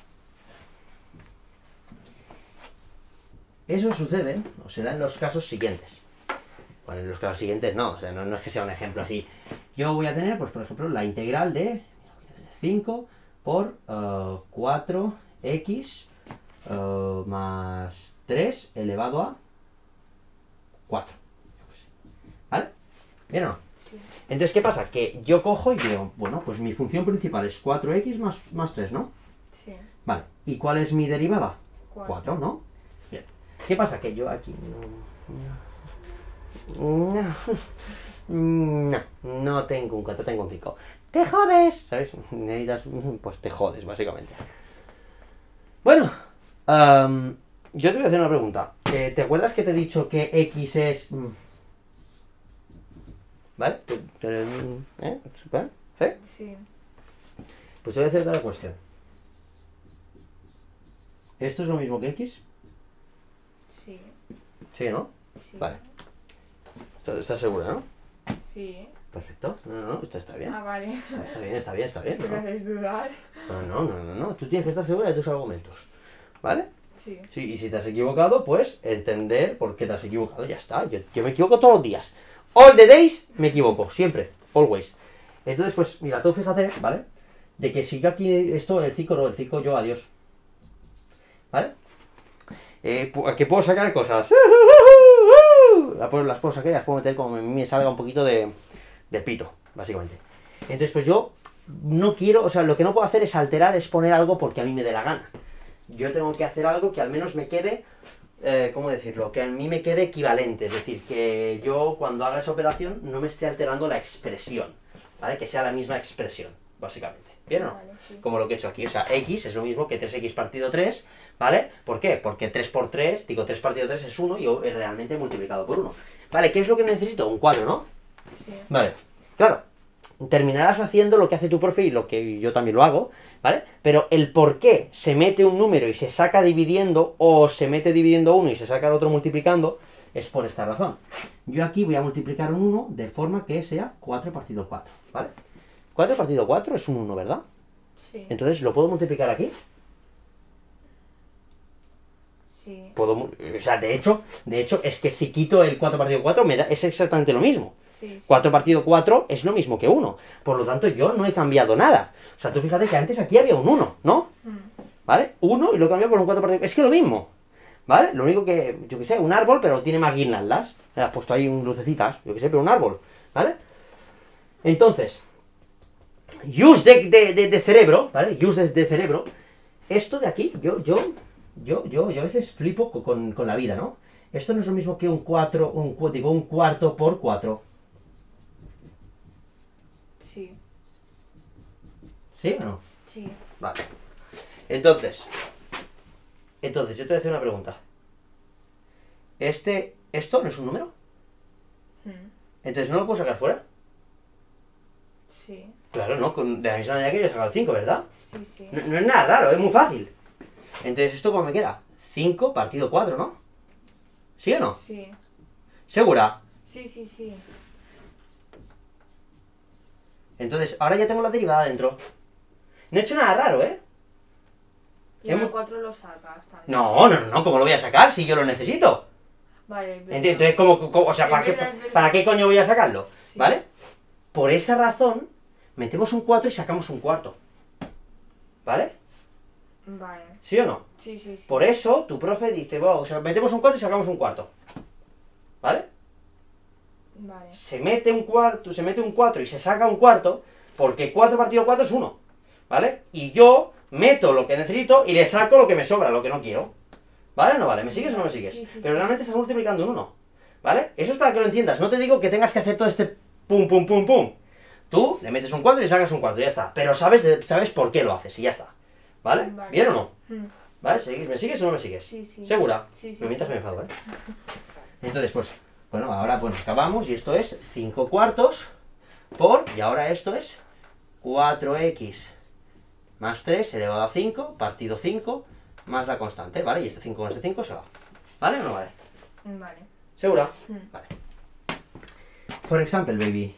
Eso sucede, o se da en los casos siguientes. Bueno, en los casos siguientes no, o sea, no, no es que sea un ejemplo así. Yo voy a tener, pues por ejemplo, la integral de cinco por uh, cuatro x uh, más tres elevado a cuatro. ¿Vale? ¿Bien o no? Sí. Entonces, ¿qué pasa? Que yo cojo y digo, bueno, pues mi función principal es cuatro x más, más tres, ¿no? Sí. Vale. ¿Y cuál es mi derivada? Cuatro. cuatro, ¿no? Bien. ¿Qué pasa? Que yo aquí no... No, no, no tengo un cuatro, tengo un cinco. ¡Te jodes! ¿Sabes? Necesitas... pues te jodes, básicamente. Bueno, am, yo te voy a hacer una pregunta. Eh, ¿Te acuerdas que te he dicho que x es... mm, ¿vale? ¿Eh? ¿Vale? ¿Sí? Sí. Pues te voy a hacer otra cuestión. ¿Esto es lo mismo que x? Sí. Sí, ¿no? Sí. Vale. ¿Estás, estás segura, no? Sí. Perfecto. No, no, no, esto está bien. Ah, vale. Está, está bien, está bien, está bien. Es que me ¿no? haces dudar. No, no, no, no, no. Tú tienes que estar segura de tus argumentos. ¿Vale? Sí. Sí, y si te has equivocado, pues entender por qué te has equivocado. Ya está. Yo, yo me equivoco todos los días. All the days me equivoco. Siempre. Always. Entonces, pues, mira, tú fíjate, ¿vale? De que si yo aquí esto, el cinco no, el cinco yo, adiós. ¿Vale? Eh, pu- que puedo sacar cosas. Las puedo, las puedo sacar y las puedo meter como a mí me salga un poquito de, de pito, básicamente. Entonces, pues yo no quiero, o sea, lo que no puedo hacer es alterar, es poner algo porque a mí me dé la gana. Yo tengo que hacer algo que al menos me quede, eh, ¿cómo decirlo? Que a mí me quede equivalente, es decir, que yo cuando haga esa operación no me esté alterando la expresión, ¿vale? Que sea la misma expresión, básicamente. ¿Bien o no? Vale, sí. Como lo que he hecho aquí, o sea, x es lo mismo que tres x partido tres, ¿vale? ¿Por qué? Porque tres por tres, digo tres partido tres es uno y yo he realmente multiplicado por uno. ¿Vale? ¿Qué es lo que necesito? Un cuadro, ¿no? Sí. Vale. Claro, terminarás haciendo lo que hace tu profe y lo que yo también lo hago, ¿vale? Pero el por qué se mete un número y se saca dividiendo, o se mete dividiendo uno y se saca el otro multiplicando, es por esta razón. Yo aquí voy a multiplicar un uno de forma que sea cuatro partido cuatro, ¿vale? cuatro partido cuatro es un uno, ¿verdad? Sí. Entonces, ¿lo puedo multiplicar aquí? Sí. Puedo, mu- o sea, de hecho, de hecho, es que si quito el cuatro partido cuatro me da, es exactamente lo mismo. Sí, sí. cuatro partido cuatro es lo mismo que uno. Por lo tanto, yo no he cambiado nada. O sea, tú fíjate que antes aquí había un uno, ¿no? Mm. ¿Vale? uno y lo he cambiado por un cuatro partido. Es que lo mismo. ¿Vale? Lo único que, yo que sé, un árbol, pero tiene más guirnaldas. Le has puesto ahí un lucecitas, yo que sé, pero un árbol. ¿Vale? Entonces, use de, de, de, de cerebro, ¿vale? Use de, de cerebro. Esto de aquí, yo, yo, yo, yo, yo a veces flipo con, con la vida, ¿no? Esto no es lo mismo que un cuatro, un, cu- digo, un cuarto por cuatro. Sí, ¿Sí o no? sí. Vale. Entonces, entonces, yo te voy a hacer una pregunta. Este, ¿esto no es un número? Mm. Entonces, ¿no lo puedo sacar fuera? Sí, Claro, no, con- de la misma manera que yo he sacado el cinco, ¿verdad? sí, sí. No, no es nada raro, es muy fácil. Entonces, ¿esto cómo me queda? cinco partido cuatro, ¿no? ¿Sí o no? Sí, ¿Segura? sí, sí, sí. Entonces, ahora ya tengo la derivada dentro. No he hecho nada raro, ¿eh? Y ahora Hemos- el cuatro lo sacas también. No, no, no, no, ¿cómo lo voy a sacar si yo lo necesito? Vale, es verdad. Enti- Entonces, ¿cómo, cómo- o sea, Es ¿para qué, verdad, es verdad. ¿para qué coño voy a sacarlo? Sí. ¿Vale? Por esa razón, metemos un cuatro y sacamos un cuarto. ¿Vale? Vale. ¿Sí o no? Sí, sí, sí. Por eso, tu profe dice, bueno, o sea, metemos un cuatro y sacamos un cuarto. ¿Vale? Vale. Se mete un cuarto, se mete un cuatro y se saca un cuarto, porque cuatro partido cuatro es uno. ¿Vale? Y yo meto lo que necesito y le saco lo que me sobra, lo que no quiero. ¿Vale o no vale? ¿Me sigues o no me sigues? Sí, sí, Pero sí. realmente estás multiplicando un uno. ¿Vale? Eso es para que lo entiendas. No te digo que tengas que hacer todo este pum, pum, pum, pum. Tú le metes un cuatro y sacas un cuatro, ya está. Pero sabes, sabes por qué lo haces y ya está. ¿Vale? Vale. ¿Bien o no? Mm. ¿Vale? ¿Sigues- ¿Me sigues o no me sigues? Sí, sí. ¿Segura? Sí, sí, Me mientas sí. que me enfado, ¿eh? Entonces, pues, bueno, ahora pues acabamos y esto es cinco cuartos por, y ahora esto es cuatro equis más tres elevado a cinco, partido cinco, más la constante, ¿vale? Y este cinco con este cinco se va. ¿Vale o no vale? Vale. ¿Segura? Mm. Vale. For example, baby.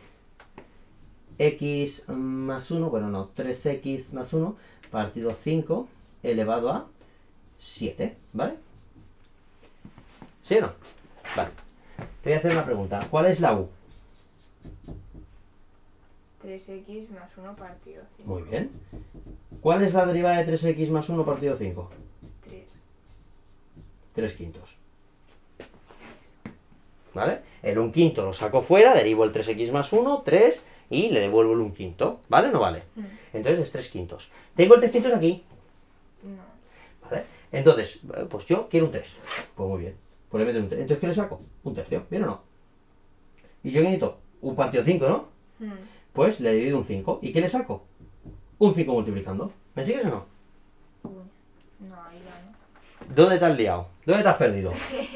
X más uno, bueno, no, tres equis más uno, partido cinco elevado a siete, ¿vale? ¿Sí o no? Vale. Te voy a hacer una pregunta. ¿Cuál es la U? tres equis más uno partido cinco. Muy bien. ¿Cuál es la derivada de tres equis más uno partido cinco? tres. tres quintos. ¿Vale? El un quinto lo saco fuera, derivo el tres equis más uno, tres, y le devuelvo el un quinto. ¿Vale o no vale? Mm. Entonces es tres quintos. Tengo el tres quintos aquí. No. ¿Vale? Entonces, eh, pues yo quiero un tres. Pues muy bien. Pues le meto un tres. Entonces, ¿qué le saco? Un tercio. ¿Bien o no? Y yo necesito un partido cinco, ¿no? Mm. Pues le divido un cinco. ¿Y qué le saco? Un cinco multiplicando. ¿Me sigues o no? Uy. No, ahí ya no. ¿Dónde te has liado? ¿Dónde te has perdido?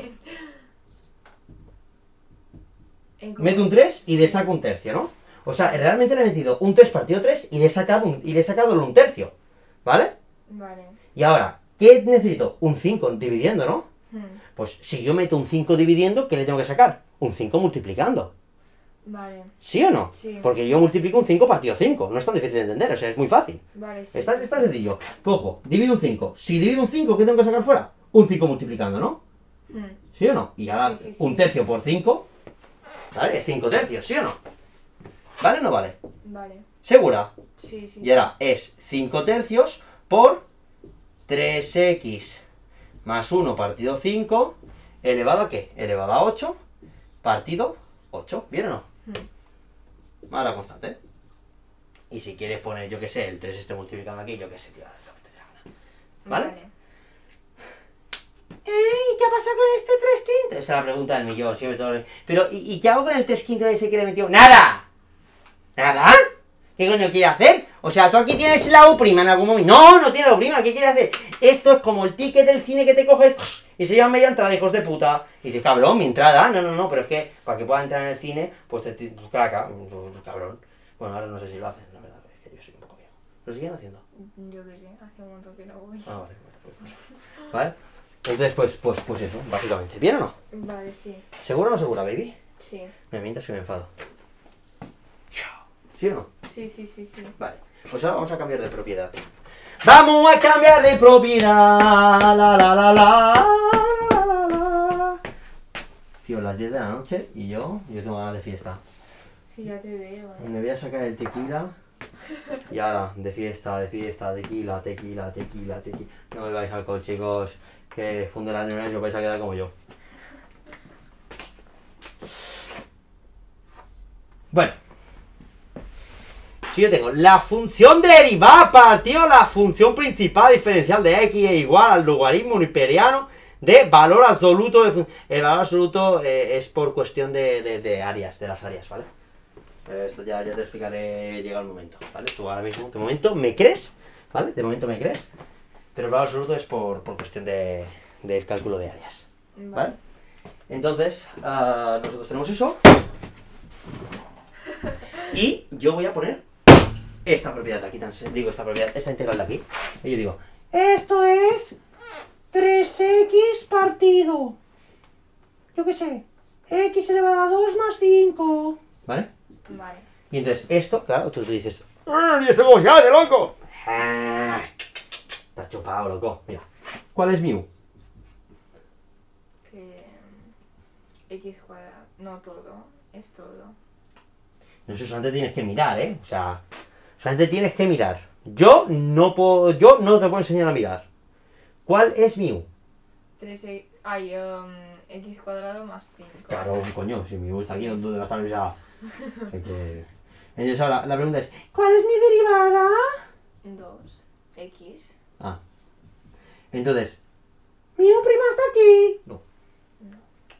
En Meto un tres y le saco un tercio, ¿no? O sea, realmente le he metido un tres partido tres y le he sacado un, y le he sacado el un tercio. ¿Vale? Vale. Y ahora, ¿qué necesito? Un cinco dividiendo, ¿no? Mm. Pues si yo meto un cinco dividiendo, ¿qué le tengo que sacar? Un cinco multiplicando. Vale. ¿Sí o no? Sí. Porque yo multiplico un cinco partido cinco. No es tan difícil de entender, o sea, es muy fácil. Vale, sí. Está, está sencillo. Cojo, divido un cinco. Si divido un cinco, ¿qué tengo que sacar fuera? Un cinco multiplicando, ¿no? Mm. ¿Sí o no? Y ahora Sí, sí, sí. un tercio por cinco, ¿vale? Es cinco tercios, ¿sí o no? ¿Vale o no vale? Vale. ¿Segura? Sí, sí. Y ahora es cinco tercios por tres equis más uno partido cinco, elevado a ¿qué? Elevado a ocho, partido ocho. ¿Bien o no? Mm. Más la constante. Y si quieres poner, yo qué sé, el tres esté multiplicando aquí, yo qué sé, tío, lo que te dé la gana. ¿Vale? Vale. ¡Ey! ¿Qué ha pasado con este tres quintos? Esa es la pregunta del millón, siempre todo. Pero, ¿y, y qué hago con el tres quintos ese que le metió? ¡Nada! ¿Nada? ¿Qué coño quiere hacer? O sea, tú aquí tienes la U' en algún momento. No, no tiene la U', ¿qué quiere hacer? Esto es como el ticket del cine que te coges y se llama media entrada, hijos de puta. Y dices, cabrón, mi entrada. No, no, no, pero es que para que puedas entrar en el cine, pues te, te pues, craca, cabrón. Bueno, ahora no sé si lo hacen, la verdad, es que yo soy un poco viejo. ¿Lo siguen haciendo? Yo que sé, hace un montón que no voy. Ah, vale, vale, pues, pues, ¿vale? Entonces, pues, pues, pues eso, básicamente. ¿Bien o no? Vale, sí. ¿Segura o no segura, baby? Sí. Me mientas que me enfado. ¿Sí o no? Sí, sí, sí, sí. Vale. Pues ahora vamos a cambiar de propiedad. ¡Vamos a cambiar de propiedad! La, la, la, la, la, la, la. Tío, las diez de la noche y yo, yo tengo ganas de fiesta. Sí, ya te veo, ¿eh? Me voy a sacar el tequila. Y ahora, de fiesta, de fiesta, tequila, tequila, tequila, tequila. No me vais alcohol, chicos. Que funde las neuronas y os vais a quedar como yo. Bueno. Si yo tengo la función derivada partido la función principal diferencial de x es igual al logaritmo uniperiano de valor absoluto. De el valor absoluto eh, es por cuestión de, de, de áreas, de las áreas, ¿vale? Pero esto ya, ya te explicaré, llega el momento, ¿vale? Tú ahora mismo, de momento, me crees, ¿vale? De momento me crees, pero el valor absoluto es por, por cuestión de, del cálculo de áreas, ¿vale? Vale. Entonces, uh, nosotros tenemos eso, y yo voy a poner esta propiedad de aquí, tan, digo esta propiedad, esta integral de aquí, y yo digo, esto es tres equis partido, yo qué sé, x elevado a dos más cinco, ¿vale? Vale. Y entonces esto, claro, tú, tú dices, ¿y esto cómo se hace, loco? Está chupado, loco. Mira, ¿cuál es mu? Eh, X cuadrado. No todo, es todo. No sé, solamente tienes que mirar, ¿eh? O sea, solamente tienes que mirar. Yo no puedo, yo no te puedo enseñar a mirar. ¿Cuál es mu? tres X, ay, um, X cuadrado más cinco. Claro, coño, si mu está aquí, ¿dónde va a estar esa? O sea que... Entonces ahora la pregunta es, ¿cuál es mi derivada? dos X. Ah. Entonces, mi prima está aquí. No. No.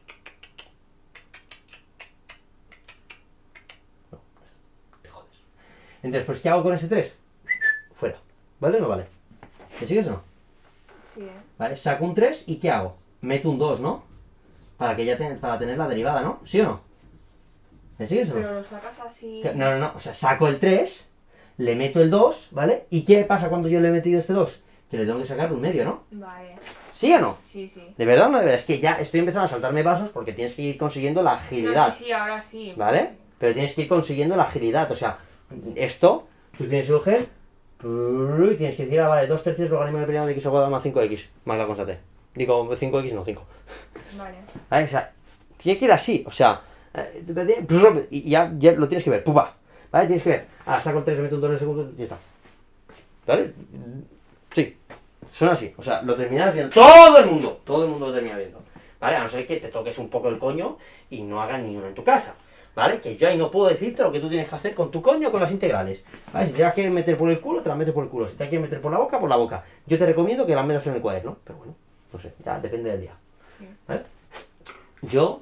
No. Te jodes. Entonces, pues, ¿qué hago con ese tres? Fuera. ¿Vale o no vale? ¿Me sigues o no? Sí, ¿eh? Vale, saco un tres y ¿qué hago? Meto un dos, ¿no? Para que ya ten, para tener la derivada, ¿no? ¿Sí o no? ¿Me sigues o no? Pero lo sacas así. No, no, no. O sea, saco el tres, le meto el dos, ¿vale? ¿Y qué pasa cuando yo le he metido este dos? Que le tengo que sacar un medio, ¿no? Vale. ¿Sí o no? Sí, sí. ¿De verdad o no de verdad? Es que ya estoy empezando a saltarme pasos porque tienes que ir consiguiendo la agilidad. No, sí, sí, ahora sí. ¿Vale? Pues sí. Pero tienes que ir consiguiendo la agilidad. O sea, esto, tú tienes que coger y tienes que decir, ah, vale, dos tercios logaritmo del periodo de x al cuadrado más cinco x, más la constante. Digo, cinco x no, cinco. Vale. ¿Vale? O sea, tiene que ir así. O sea, y ya, ya lo tienes que ver. ¡Pupa! ¿Vale? Tienes que ver. Ah, saco el tres, le meto un dos en el segundo y ya está. ¿Vale? Sí. Son así. O sea, lo terminas viendo. ¡Todo el mundo! Todo el mundo lo termina viendo. ¿Vale? A no ser que te toques un poco el coño y no hagas ni una en tu casa. ¿Vale? Que yo ahí no puedo decirte lo que tú tienes que hacer con tu coño o con las integrales. ¿Vale? Si te las quieres meter por el culo, te las metes por el culo. Si te las quieres meter por la boca, por la boca. Yo te recomiendo que las metas en el cuaderno. Pero bueno, no sé, ya depende del día. Sí. ¿Vale? Yo...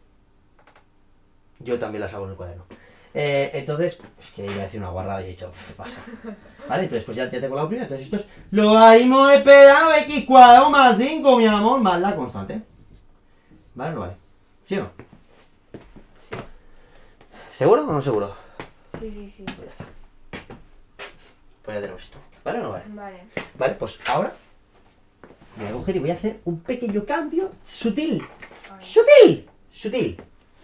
Yo también las hago en el cuaderno. Eh, entonces, es que iba a decir una guarrada y he dicho, pasa. ¿Vale? Entonces, pues ya, ya tengo la primera. Entonces, esto es logaritmo de pedado x cuadrado más cinco, mi amor, más la constante. ¿Vale o no vale? ¿Sí o no? Sí. ¿Seguro o no seguro? Sí, sí, sí. Pues ya está. Pues ya tenemos esto. ¿Vale o no vale? Vale. Vale, pues ahora voy a coger y voy a hacer un pequeño cambio sutil. Vale. ¡Sutil! Sutil.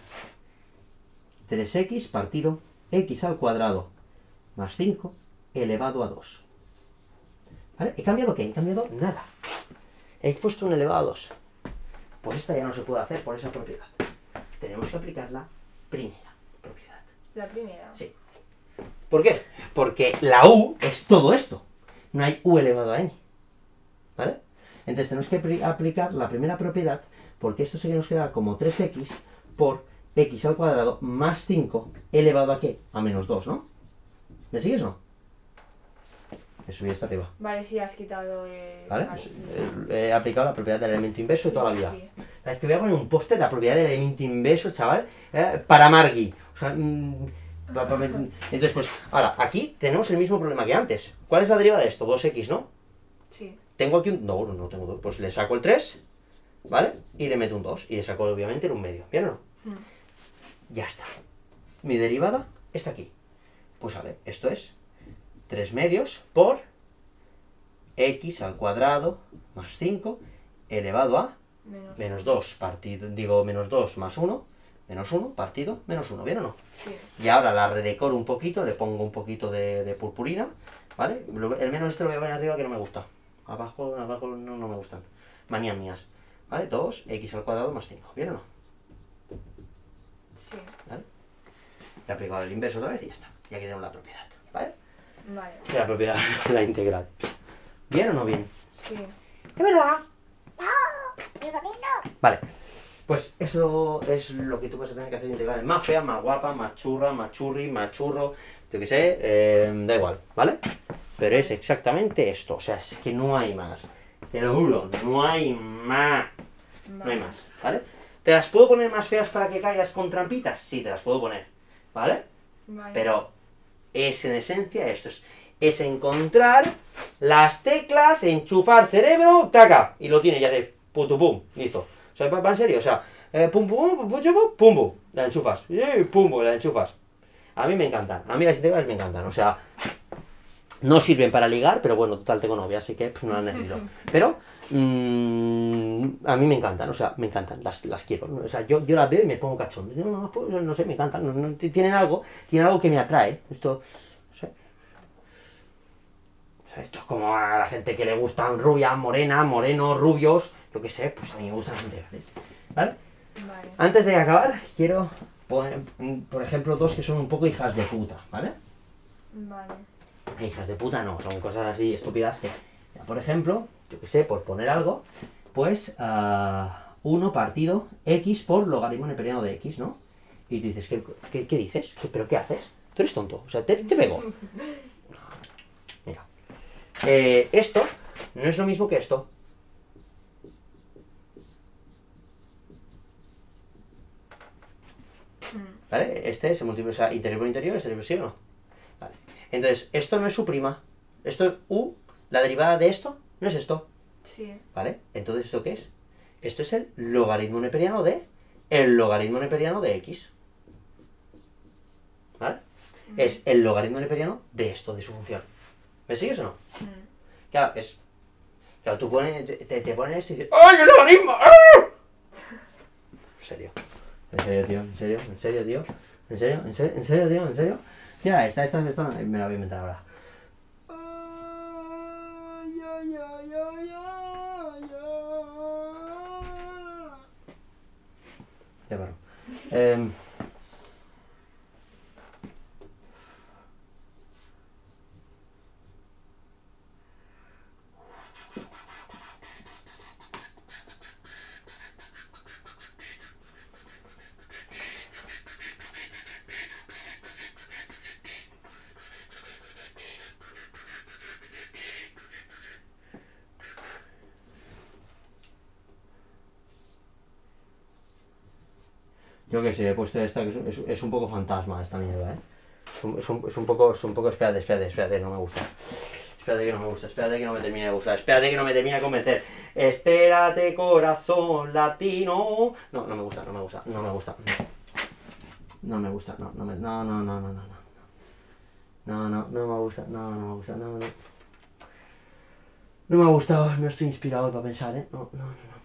tres equis partido x al cuadrado más cinco elevado a dos. ¿Vale? ¿He cambiado qué? He cambiado nada. He puesto un elevado a dos. Pues esta ya no se puede hacer por esa propiedad. Tenemos que aplicar la primera propiedad. La primera. Sí. ¿Por qué? Porque la u es todo esto. No hay u elevado a n. ¿Vale? Entonces tenemos que aplicar la primera propiedad porque esto se nos queda como tres equis por x al cuadrado más cinco elevado a ¿qué? A menos dos, ¿no? ¿Me sigues o no? He subido esto arriba. Vale, sí, has quitado el... ¿Vale? Vale, sí. He aplicado la propiedad del elemento inverso de Sí, toda la sí, vida. sí. Es que voy a poner un póster de la propiedad del elemento inverso, chaval, eh, para Margui. O sea, mm, pa- pa- entonces, pues, ahora, aquí tenemos el mismo problema que antes. ¿Cuál es la derivada de esto? dos equis, ¿no? Sí. Tengo aquí un... No, no tengo dos. Pues le saco el tres, ¿vale? Y le meto un dos. Y le saco, obviamente, el un medio. ¿Bien o no? Mm. Ya está. Mi derivada está aquí. Pues vale, esto es tres medios por x al cuadrado más cinco elevado a Menos. menos dos partido, digo menos dos más uno, menos uno partido menos uno, ¿bien o no? Sí. Y ahora la redecoro un poquito, le pongo un poquito de, de purpurina, ¿vale? Lo- El menos este lo voy a poner arriba que no me gusta. Abajo, abajo no, no me gustan. Manías mías. ¿Vale? dos x al cuadrado más cinco, ¿bien o no? Sí. ¿Vale? Le he aplicado el inverso otra vez y ya está. Y aquí tenemos la propiedad, ¿vale? Vale. Y la propiedad de la integral. ¿Bien o no bien? Sí. ¿Es verdad? No, digo que no. Vale. Pues eso es lo que tú vas a tener que hacer integrales. Más feas, más guapas, más churra, más churri, más churro, yo que sé, eh, da igual, ¿vale? Pero es exactamente esto, o sea, es que no hay más. Te lo juro, no hay más. No hay más, ¿vale? ¿Te las puedo poner más feas para que caigas con trampitas? Sí, te las puedo poner, ¿vale? Vale. Pero es en esencia esto, es, es encontrar las teclas, enchufar cerebro, caca, y lo tiene ya de puto pum, listo. O sea, va va en serio, o sea, eh, pum pum pum pum pum pum pum, la enchufas, y pum pum, la enchufas. A mí me encantan, a mí las integrales me encantan, o sea, no sirven para ligar, pero bueno, total tengo novia, así que pues, no las necesito. Pero mmm, a mí me encantan, o sea, me encantan, las, las quiero, ¿no? O sea, yo, yo las veo y me pongo cachondo. Yo no, pues, no sé, me encantan, no, no, tienen algo, tienen algo que me atrae. Esto, no sé. O sea, esto es como a la gente que le gustan rubias, morenas, morenos, rubios, yo qué sé, pues a mí me gustan las integrales, ¿vale? Vale. Antes de acabar, quiero poner, por ejemplo, dos que son un poco hijas de puta, ¿vale? Vale. Hijas de puta no, son cosas así estúpidas que, ya, por ejemplo, yo que sé, por poner algo, pues uh, uno partido x por logaritmo neperiano de x, ¿no? Y tú dices, ¿qué, qué, qué dices? ¿Qué, ¿Pero qué haces? Tú eres tonto, o sea, te, te pego. Mira, eh, esto no es lo mismo que esto. ¿Vale? Este se multiplica, o sea, interior por interior, es el ¿sí o no? Vale. Entonces, esto no es su prima. Esto es u, la derivada de esto, no es esto. Sí. ¿Vale? Entonces, ¿esto qué es? Esto es el logaritmo neperiano de el logaritmo neperiano de x. ¿Vale? Mm. Es el logaritmo neperiano de esto, de su función. ¿Me sigues o no? Mm. Claro, es... Claro, tú pones, te, te pones esto y dices ¡ay, el logaritmo! ¡Ah! En serio. En serio, tío, en serio, en serio, tío. En serio, en serio, en serio, tío, en serio. Mira, esta, esta, esta, me la voy a inventar ahora. Ay, ay, ay, ay, ay, ay. Ya paro. Eh, Yo que sé, he puesto esta, que es, es, es un poco fantasma esta mierda, ¿eh? Es un, es, un, es un poco, es un poco, espérate, espérate, espérate, no me gusta. Espérate que no me gusta, espérate que no me termine de gustar, espérate que no me termine de convencer. Espérate, corazón latino. No, no me gusta, no me gusta, no me gusta. No me gusta, no, no me, no, no, no, no, no, no. No, no, no me gusta, no, no me gusta, no, no. No me ha gustado, no estoy inspirado para pensar, ¿eh? No, no, no, no.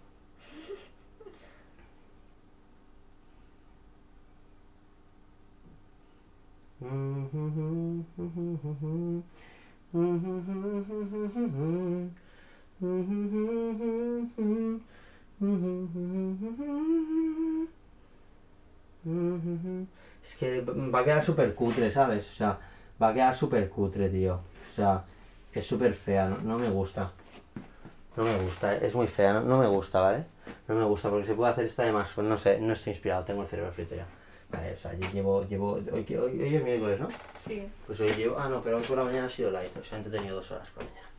Es que va a quedar súper cutre, ¿sabes? O sea, va a quedar súper cutre, tío. O sea, es súper fea, no, no me gusta. No me gusta, es muy fea, no, no me gusta, ¿vale? No me gusta porque se puede hacer esta además, pues no sé, no estoy inspirado, tengo el cerebro frito ya. Vale, o sea, yo llevo, llevo, hoy, hoy, hoy es miércoles, ¿no? Sí. Pues hoy llevo, ah no, pero hoy por la mañana ha sido light, o sea, he tenido dos horas por la mañana.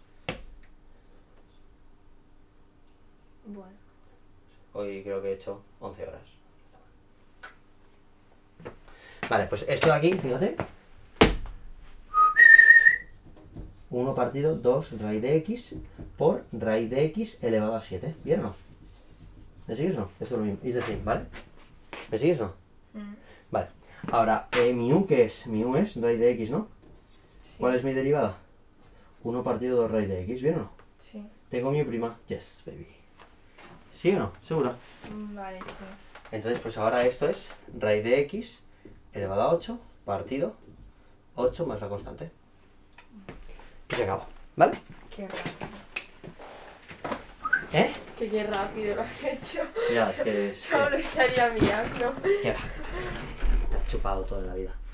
Bueno. Hoy creo que he hecho once horas. Vale, pues esto de aquí, fíjate. uno partido dos raíz de x por raíz de x elevado a siete. ¿Bien o no? ¿Me sigues o no? Esto es lo mismo, es decir, ¿vale? ¿Me sigues o no? Mm. Vale. Ahora, eh, mi u, ¿qué es? Mi u es raíz de x, ¿no? Sí. ¿Cuál es mi derivada? uno partido dos raíz de x, ¿bien o no? Sí. Tengo mi prima. Yes, baby. ¿Sí o no? ¿Segura? Vale, sí. Entonces, pues ahora esto es raíz de x elevado a ocho partido ocho más la constante. Y se acaba, ¿vale? Qué rápido. ¿Eh? Que qué rápido lo has hecho. Ya, es que... Es Yo lo estaría mirando. ¿Qué va? chupado todo en la vida.